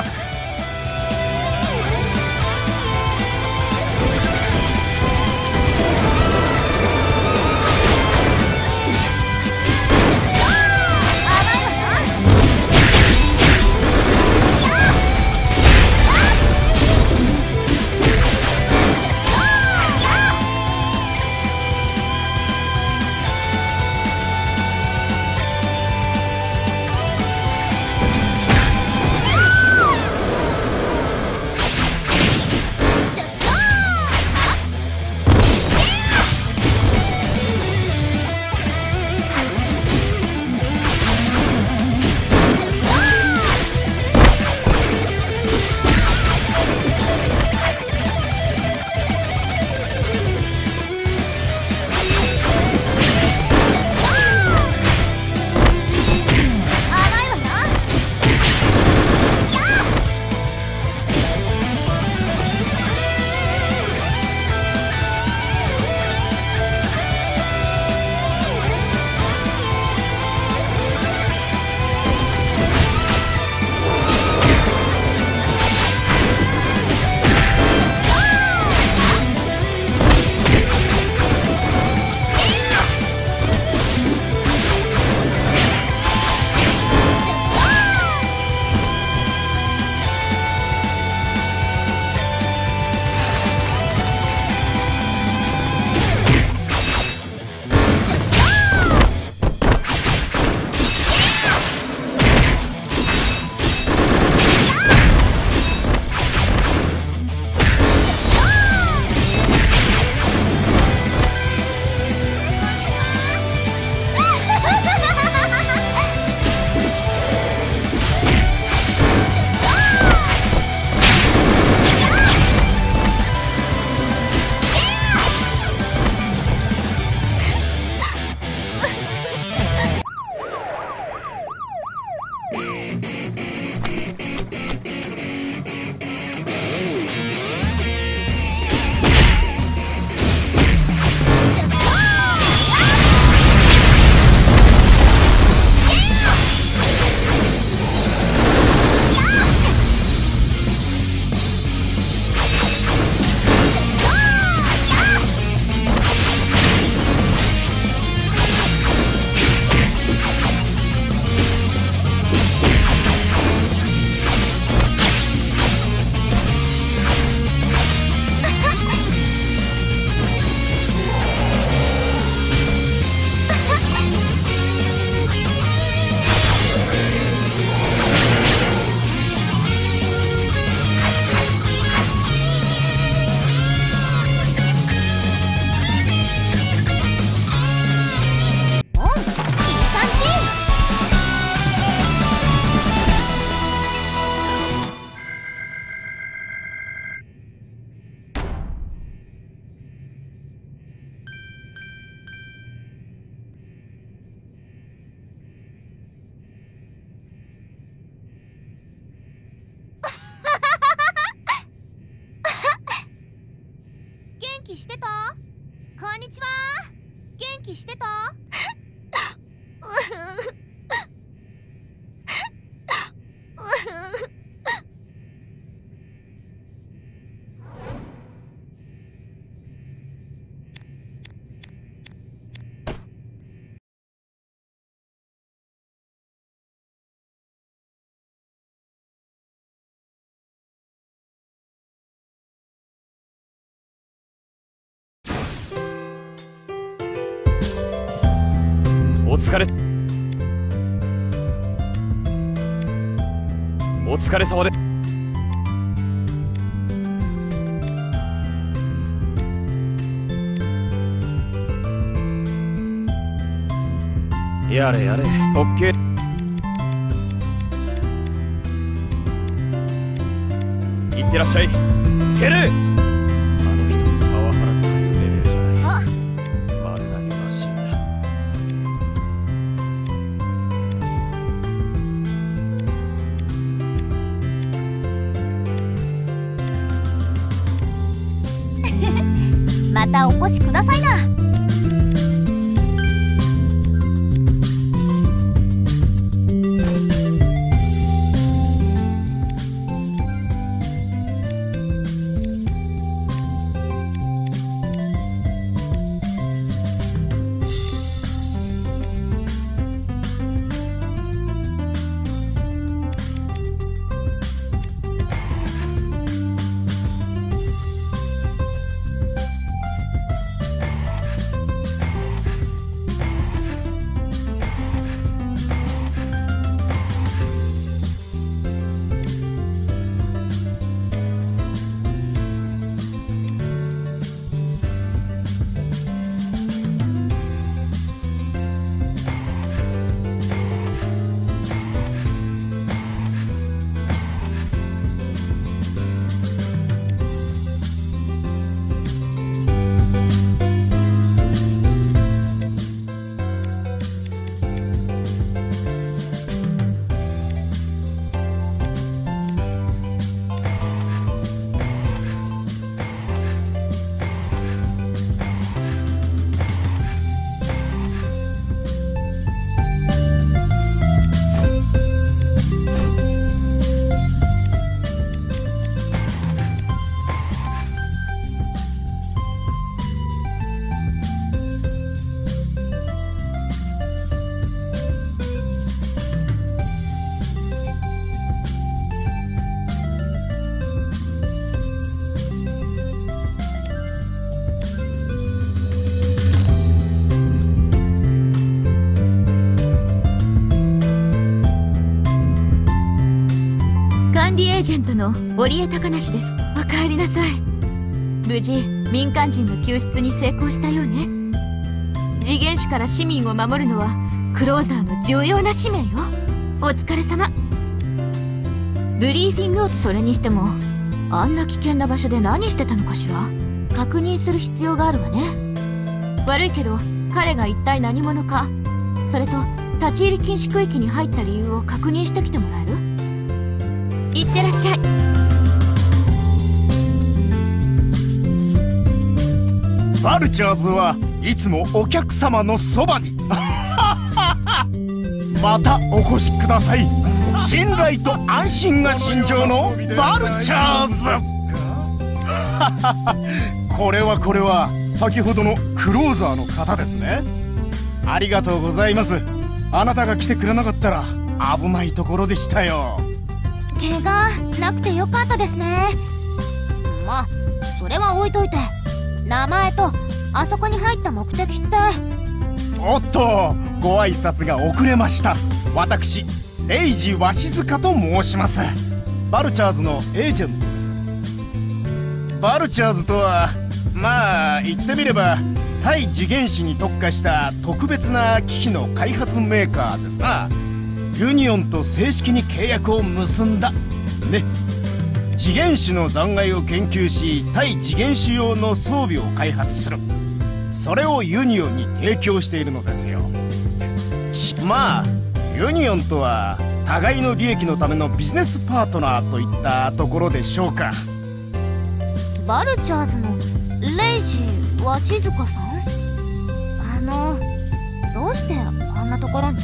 気してた？こんにちは。元気してた？ お疲れ。お疲れ様で。やれやれ、特権。いってらっしゃい。ケル。あの人パワハラとかいうレベルじゃない。丸投げマシンだ。 またお越しくださいな。 管理エージェントの織江高梨です。おかえりなさい。無事民間人の救出に成功したようね。次元首から市民を守るのはクローザーの重要な使命よ。お疲れ様。ブリーフィングをそれにしてもあんな危険な場所で何してたのかしら。確認する必要があるわね。悪いけど彼が一体何者か、それと立ち入り禁止区域に入った理由を確認してきてもらえる？いってらっしゃい。 バルチャーズはいつもお客様のそばにまたお越しください。信頼と安心が信条のバルチャーズこれは先ほどのクローザーの方ですね。ありがとうございます。あなたが来てくれなかったら危ないところでしたよ。 怪我なくてよかったですね。まあそれは置いといて、名前とあそこに入った目的って。 おっと、ご挨拶が遅れました。私レイジ鷲塚と申します。バルチャーズのエージェントです。バルチャーズとはまあ言ってみれば対次元子に特化した特別な機器の開発メーカーですな。ユニオンと正式に契約を結んだね。次元子の残骸を研究し対次元子用の装備を開発する。それをユニオンに提供しているのですよ。まあユニオンとは互いの利益のためのビジネスパートナーといったところでしょうか。 バルチャーズのレイジは静香さん？どうしてあんなところに？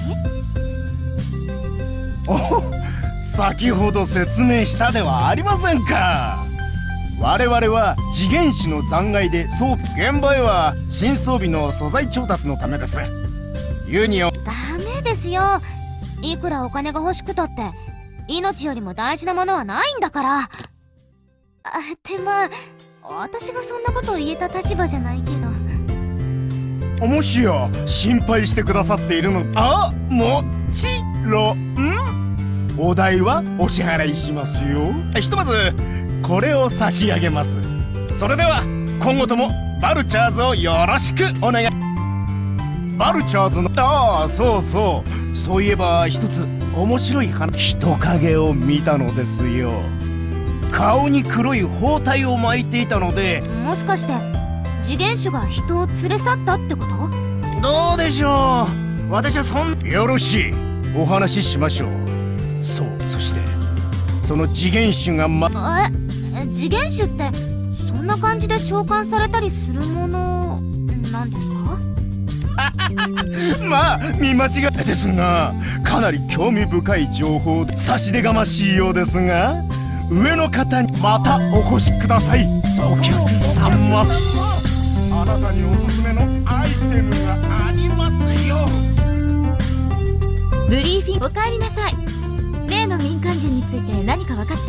お、先ほど説明したではありませんか。我々は次元種の残骸で装備、現場へは新装備の素材調達のためです。ユニオン。 ダメですよ。いくらお金が欲しくたって命よりも大事なものはないんだから。ってまあ私がそんなことを言えた立場じゃないけど。 もしや心配してくださっているの？もちろん。お代はお支払いしますよ。ひとまずこれを差し上げます。それでは今後ともバルチャーズをよろしくお願い。バルチャーズのそういえば一つ面白い人影を見たのですよ。顔に黒い包帯を巻いていたので。 もしかして次元種が人を連れ去ったってこと？ どうでしょう。私はよろしい、お話ししましょう。そしてその次元種が次元種ってそんな感じで召喚されたりするものなんですか？ まあ見間違いですが、かなり興味深い情報で差し出がましいようですが、上の方にまたお越しください。お客様、あなたにおすすめのアイテムがありますよ。 ブリーフィング。おかえりなさい。例の民間人について何か分かった？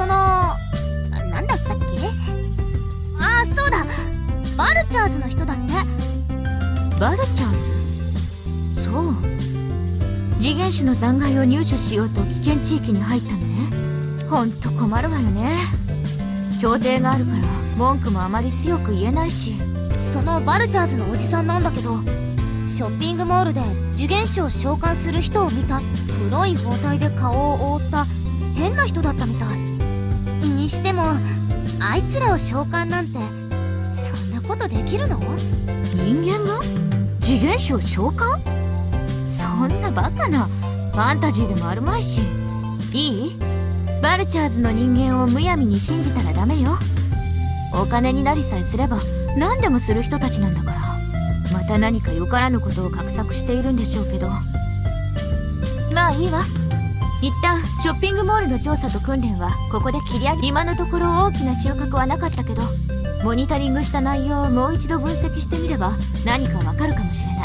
なんだったっけ？そうだ、バルチャーズの人だって。 バルチャーズ？そう。次元種の残骸を入手しようと危険地域に入ったのね。ほんと困るわよね。協定があるから文句もあまり強く言えないし。 そのバルチャーズのおじさんなんだけど、ショッピングモールで次元種を召喚する人を見た。黒い包帯で顔を覆った変な人だったみたいにしても、あいつらを召喚なんてそんなことできるの？ 人間が次元種を召喚？そんなバカなファンタジーでもあるまいし。いい？バルチャーズの人間をむやみに信じたらダメよ。お金になりさえすれば何でもする人たちなんだから。また何かよからぬことを画策しているんでしょうけど。まあいいわ。一旦ショッピングモールの調査と訓練はここで切り上げ。今のところ大きな収穫はなかったけど、モニタリングした内容をもう一度分析してみれば何かわかるかもしれない。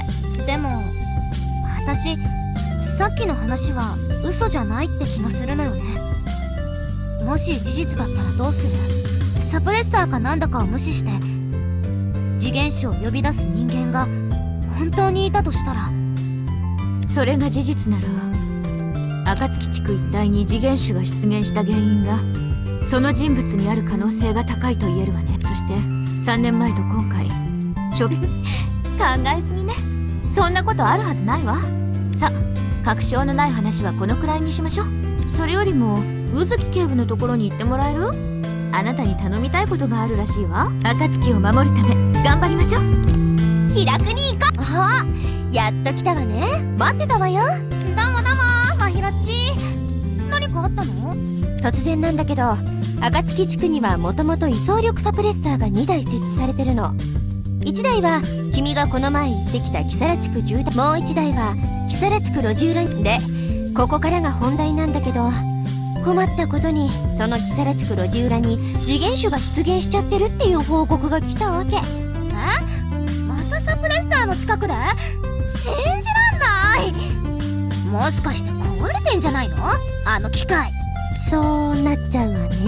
でも私さっきの話は嘘じゃないって気がするのよね。もし事実だったらどうする？サプレッサーかなんだかを無視して次元種を呼び出す人間が本当にいたとしたら。 それが事実なら暁地区一帯に次元種が出現した原因がその人物にある可能性が高いと言えるわね。そして3年前と今回考えすぎね。そんなことあるはずないわ。さ、確証のない話はこのくらいにしましょう。それよりも宇月警部のところに行ってもらえる？あなたに頼みたいことがあるらしいわ。暁を守るため頑張りましょう。 気楽に行こう。やっと来たわね。待ってたわよ。 どうもまひろっち。何かあったの？ 突然なんだけど、暁地区にはもともと移送力サプレッサーが2台設置されてるの。1台は君がこの前行ってきた木更地区住宅、もう1台は木更地区路地裏で、ここからが本題なんだけど、困ったことにその木更地区路地裏に次元種が出現しちゃってるっていう報告が来たわけ。 またサプレッサーの近くで？信じらんない。もしかして壊れてんじゃないの？あの機械。 そうなっちゃうわね。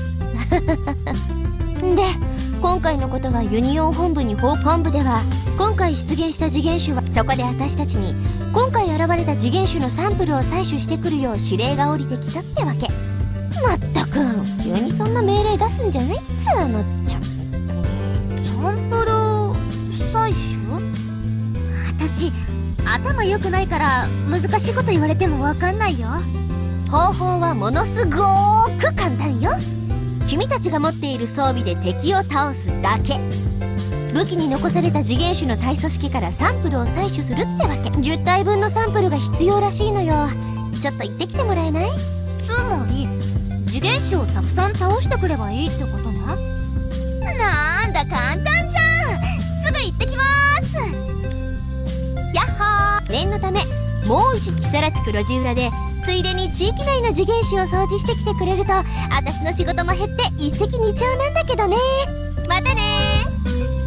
で、今回のことはユニオン本部に本部では今回出現した次元種は、そこで私たちに今回現れた次元種のサンプルを採取してくるよう指令が下りてきたってわけ。まったく急にそんな命令出すんじゃないっつうのって。 サンプル採取？私頭良くないから難しいこと言われても分かんないよ。 方法はものすごーく簡単よ。君たちが持っている装備で敵を倒すだけ。武器に残された次元種の体組織からサンプルを採取するってわけ。10体分のサンプルが必要らしいのよ。ちょっと行ってきてもらえない？ つまり次元種をたくさん倒してくればいいってことね。 なんだ簡単じゃん。すぐ行ってきまーす。やっほー。念のためもう一度木更地区路地裏でついでに地域内の次元種を掃除してきてくれると私の仕事も減って一石二鳥なんだけどね。またねー。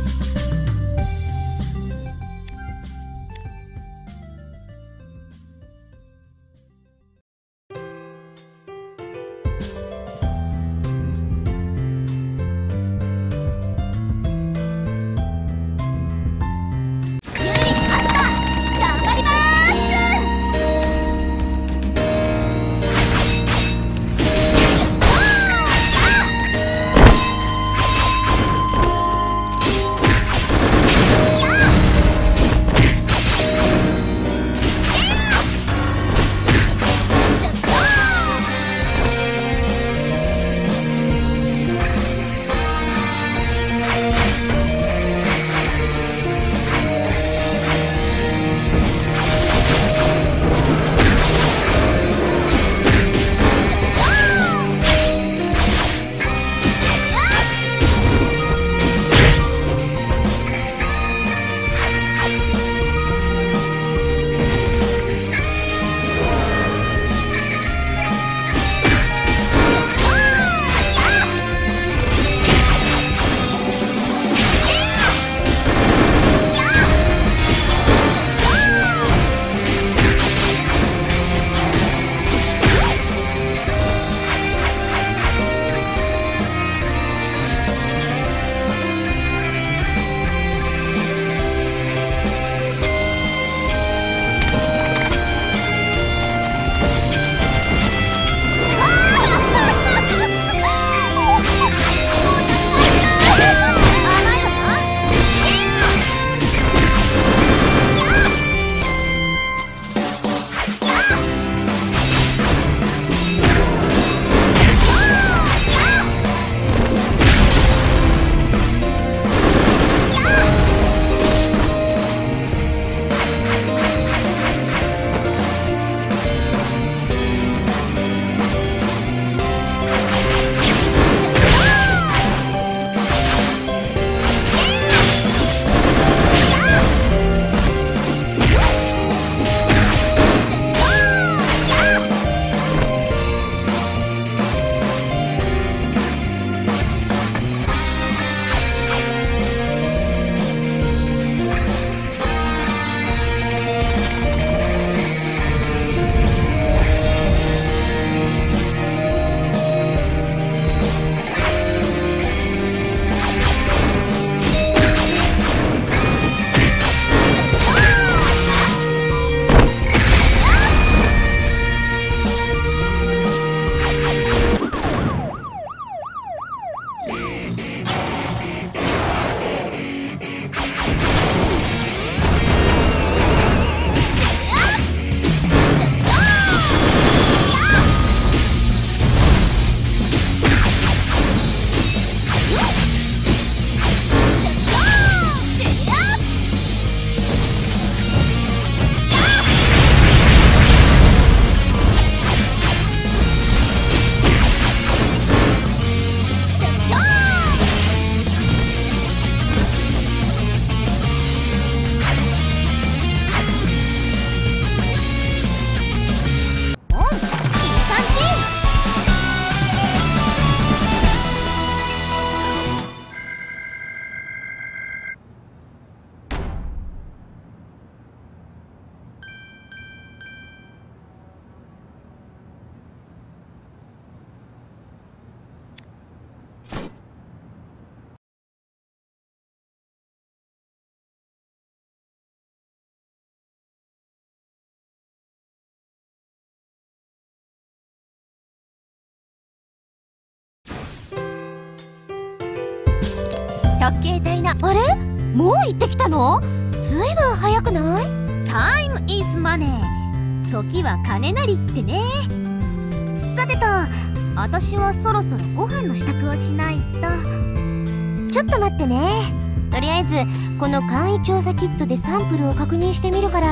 特警隊のあれもう行ってきたの？ずいぶん早くない？タイムイズマネー、時は金なりってね。さてと、私はそろそろご飯の支度をしないと。ちょっと待ってね。とりあえずこの簡易調査キットでサンプルを確認してみるから。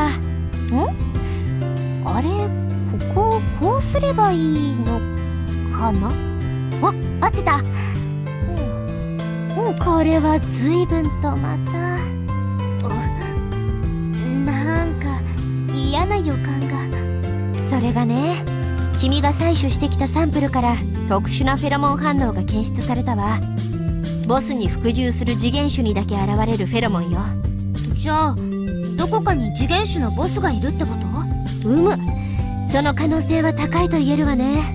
あれ、ここをこうすればいいのかな？あ、合ってた。 これは随分とまたなんか嫌な予感が。それがね、君が採取してきたサンプルから特殊なフェロモン反応が検出されたわ。ボスに服従する次元種にだけ現れるフェロモンよ。 じゃあどこかに次元種のボスがいるってこと？ その可能性は高いと言えるわね。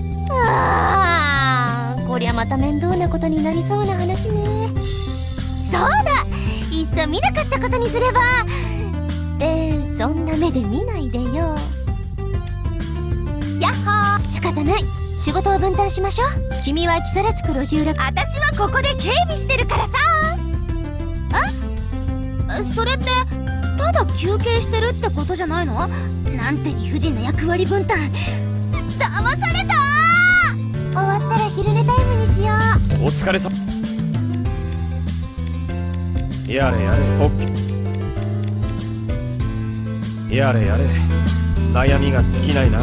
こりゃまた面倒なことになりそうな話ね。そうだ、いっそ見なかったことにすれば。そんな目で見ないでよ。やっほー、仕方ない。仕事を分担しましょう。君は木更地区路地裏。 私はここで警備してるからさ。それってただ休憩してるってことじゃないの？なんて理不尽な役割分担。騙された。 終わったら昼寝タイムにしよお疲れさ。やれやれ特許。やれやれ、悩みが尽きないな。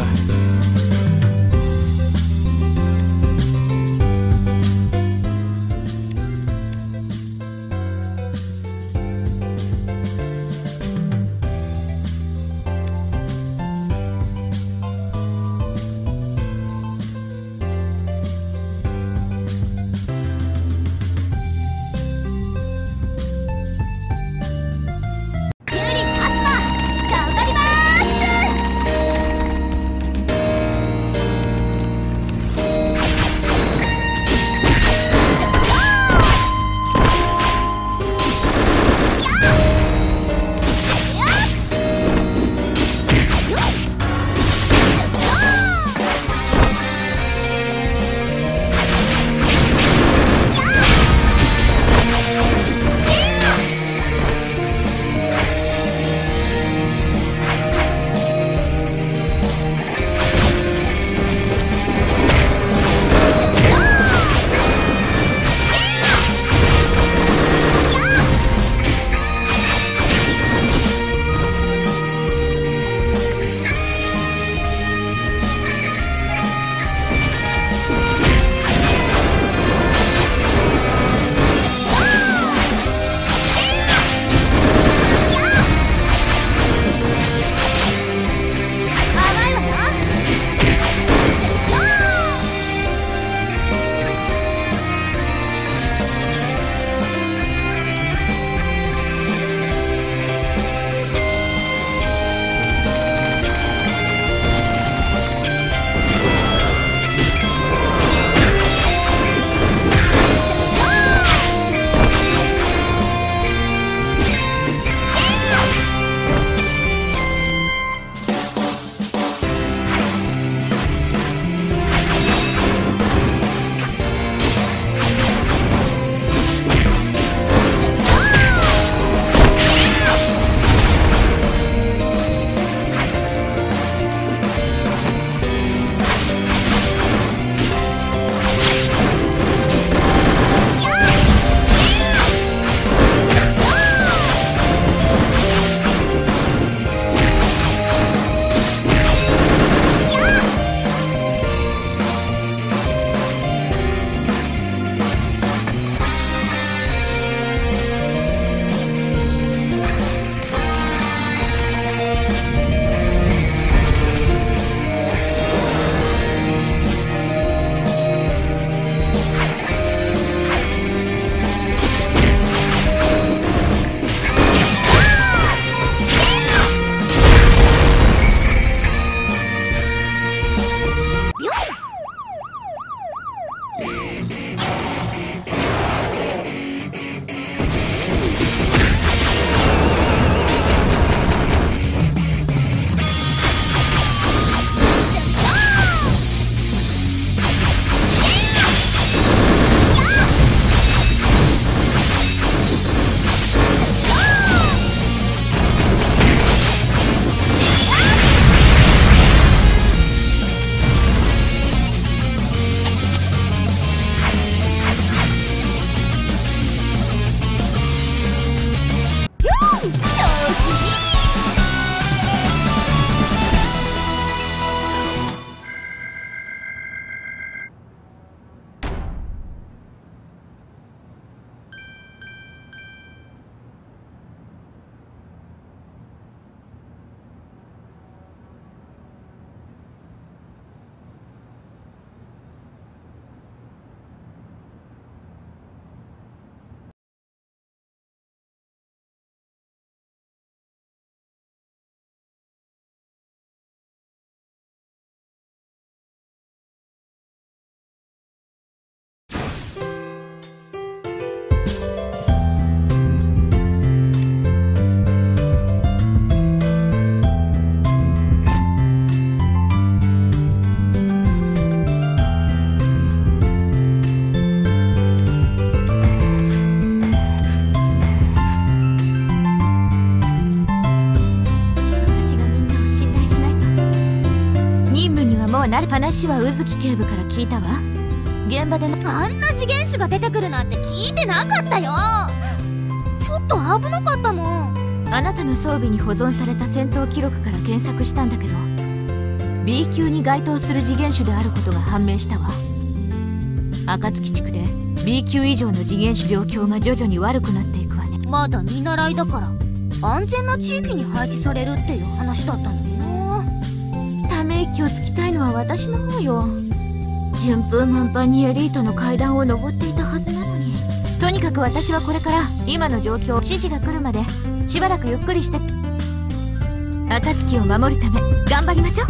なる。話は宇月警部から聞いたわ。現場でのあんな次元種が出てくるなんて聞いてなかったよ。ちょっと危なかったもん。 あなたの装備に保存された戦闘記録から検索したんだけど、 B 級に該当する次元種であることが判明したわ。暁地区で B 級以上の次元種状況が徐々に悪くなっていくわね。 まだ見習いだから安全な地域に配置されるっていう話だったのにな。 ため息をつきたいのは私の方よ。順風満帆にエリートの階段を登っていたはずなのに。とにかく私はこれから今の状況、指示が来るまでしばらくゆっくりして、暁を守るため頑張りましょう。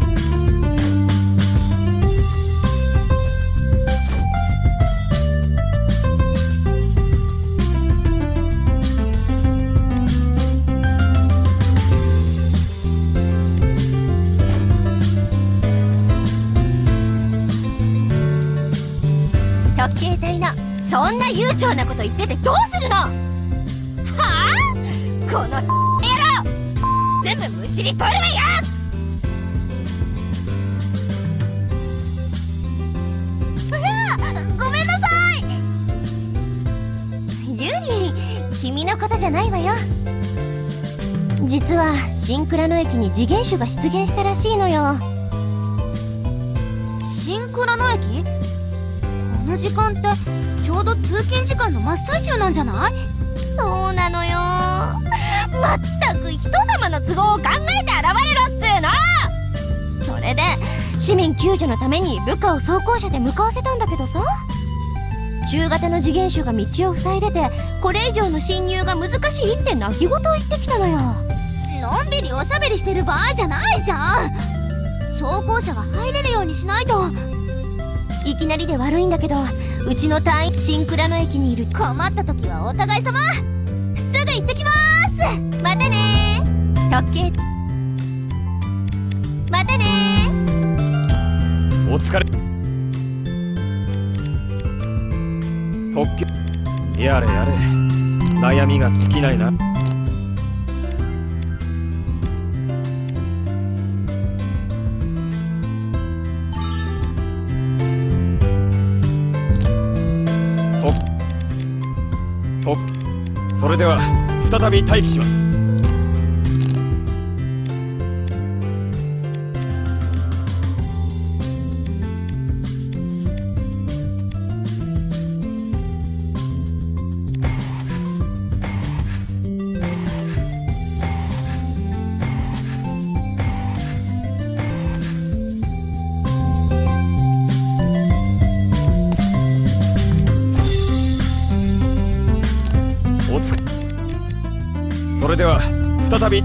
特警隊のそんな悠長なこと言っててどうするの？はあ？この野郎全部むしり取るわよ！ ごめんなさい。 ユリ、君のことじゃないわよ。実は新倉野駅に次元種が出現したらしいのよ。 新倉野駅？この時間ってちょうど通勤時間の真っ最中なんじゃない？ そうなのよ。まったく人様の都合を考えて現れろっつうの。それで市民救助のために部下を装甲車で向かわせたんだけどさ、中型の次元種が道を塞いでてこれ以上の侵入が難しいって泣き言を言ってきたのよ。 のんびりおしゃべりしてる場合じゃないじゃん。装甲車が入れるようにしないと。 いきなりで悪いんだけど、うちの隊員新倉野駅にいる。 困った時はお互い様。すぐ行ってきまーす。 またねー特警。またねお疲れ。特許やれやれ、悩みが尽きないな。それでは再び待機します。それでは再び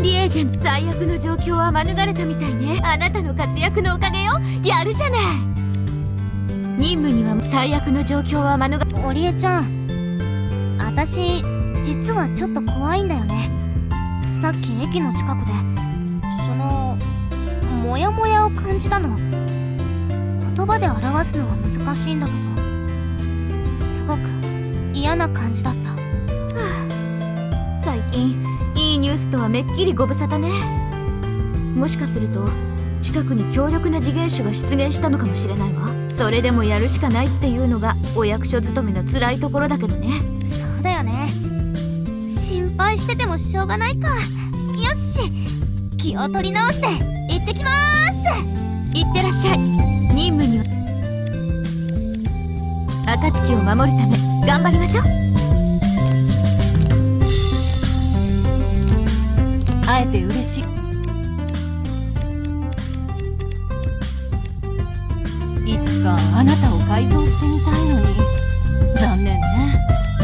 理エージェント。最悪の状況は免れたみたいね。あなたの活躍のおかげよ。やるじゃない。任務には最悪の状況は免れ。 織江ちゃん、私実はちょっと怖いんだよね。さっき駅の近くでそのモヤモヤを感じたの。言葉で表すのは難しいんだけど、すごく嫌な感じだった。 最近いいニュースとはめっきりご無沙汰ね。もしかすると近くに強力な次元種が出現したのかもしれないわ。それでもやるしかないっていうのがお役所勤めの辛いところだけどね。 そうだよね。心配しててもしょうがないか。よし、気を取り直して行ってきまーす。 いってらっしゃい。任務には暁を守るため頑張りましょう。 会えて嬉しい。いつかあなたを改造してみたいのに残念ね。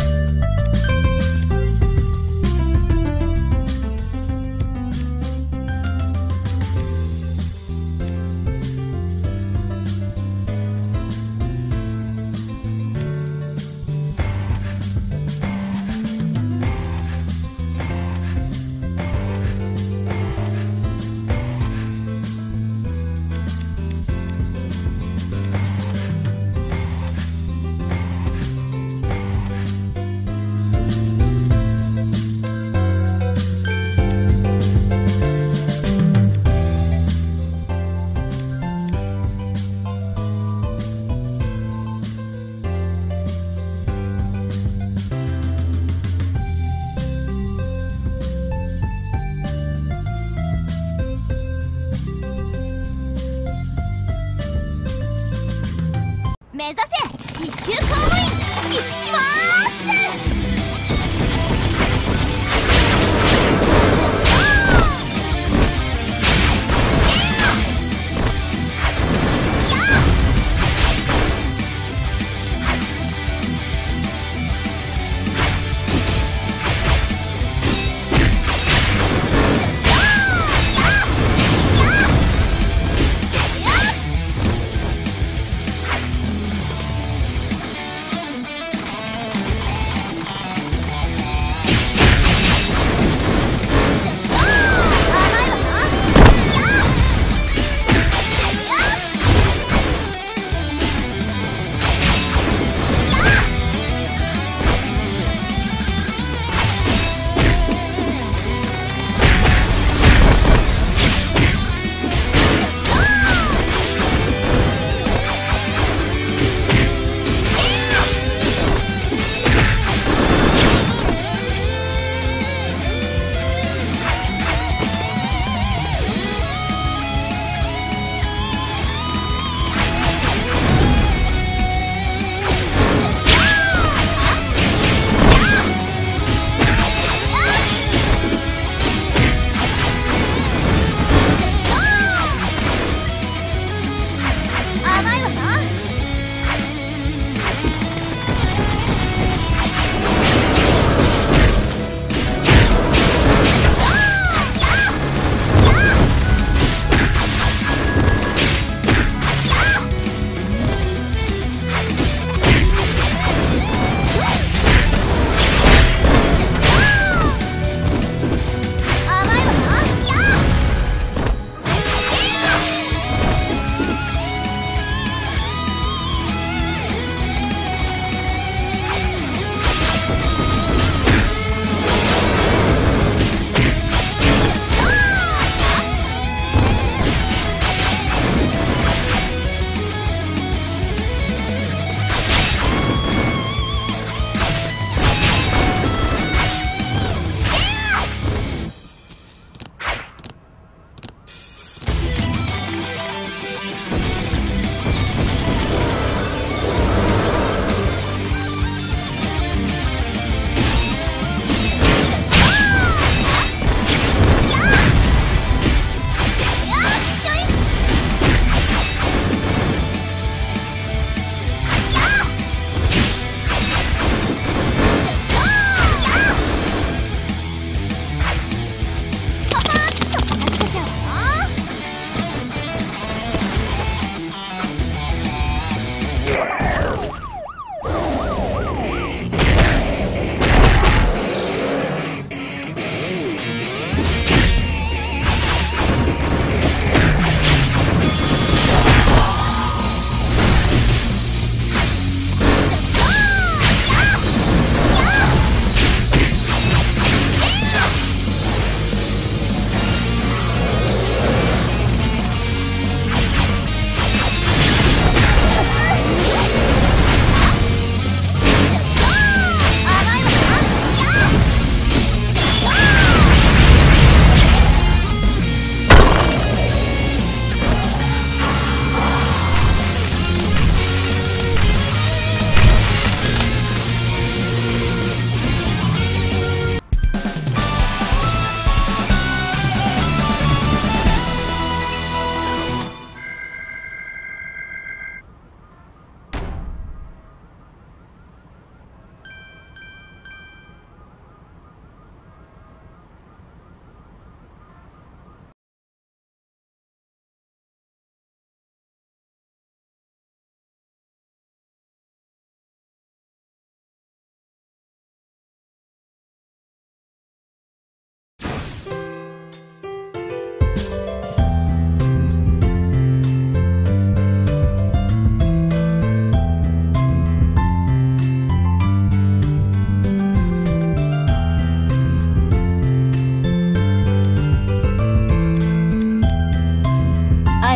目指せ一級公務員、行きまーす。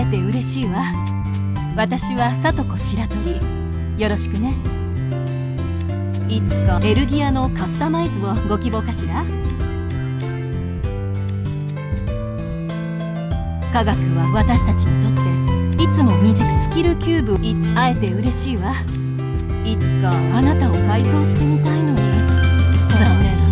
会えて嬉しいわ。私はサトコ白鳥。よろしくね。いつかエルギアのカスタマイズをご希望かしら。科学は私たちにとっていつも身近。スキルキューブ。いつ会えて嬉しいわ。いつかあなたを改造してみたいのに残念。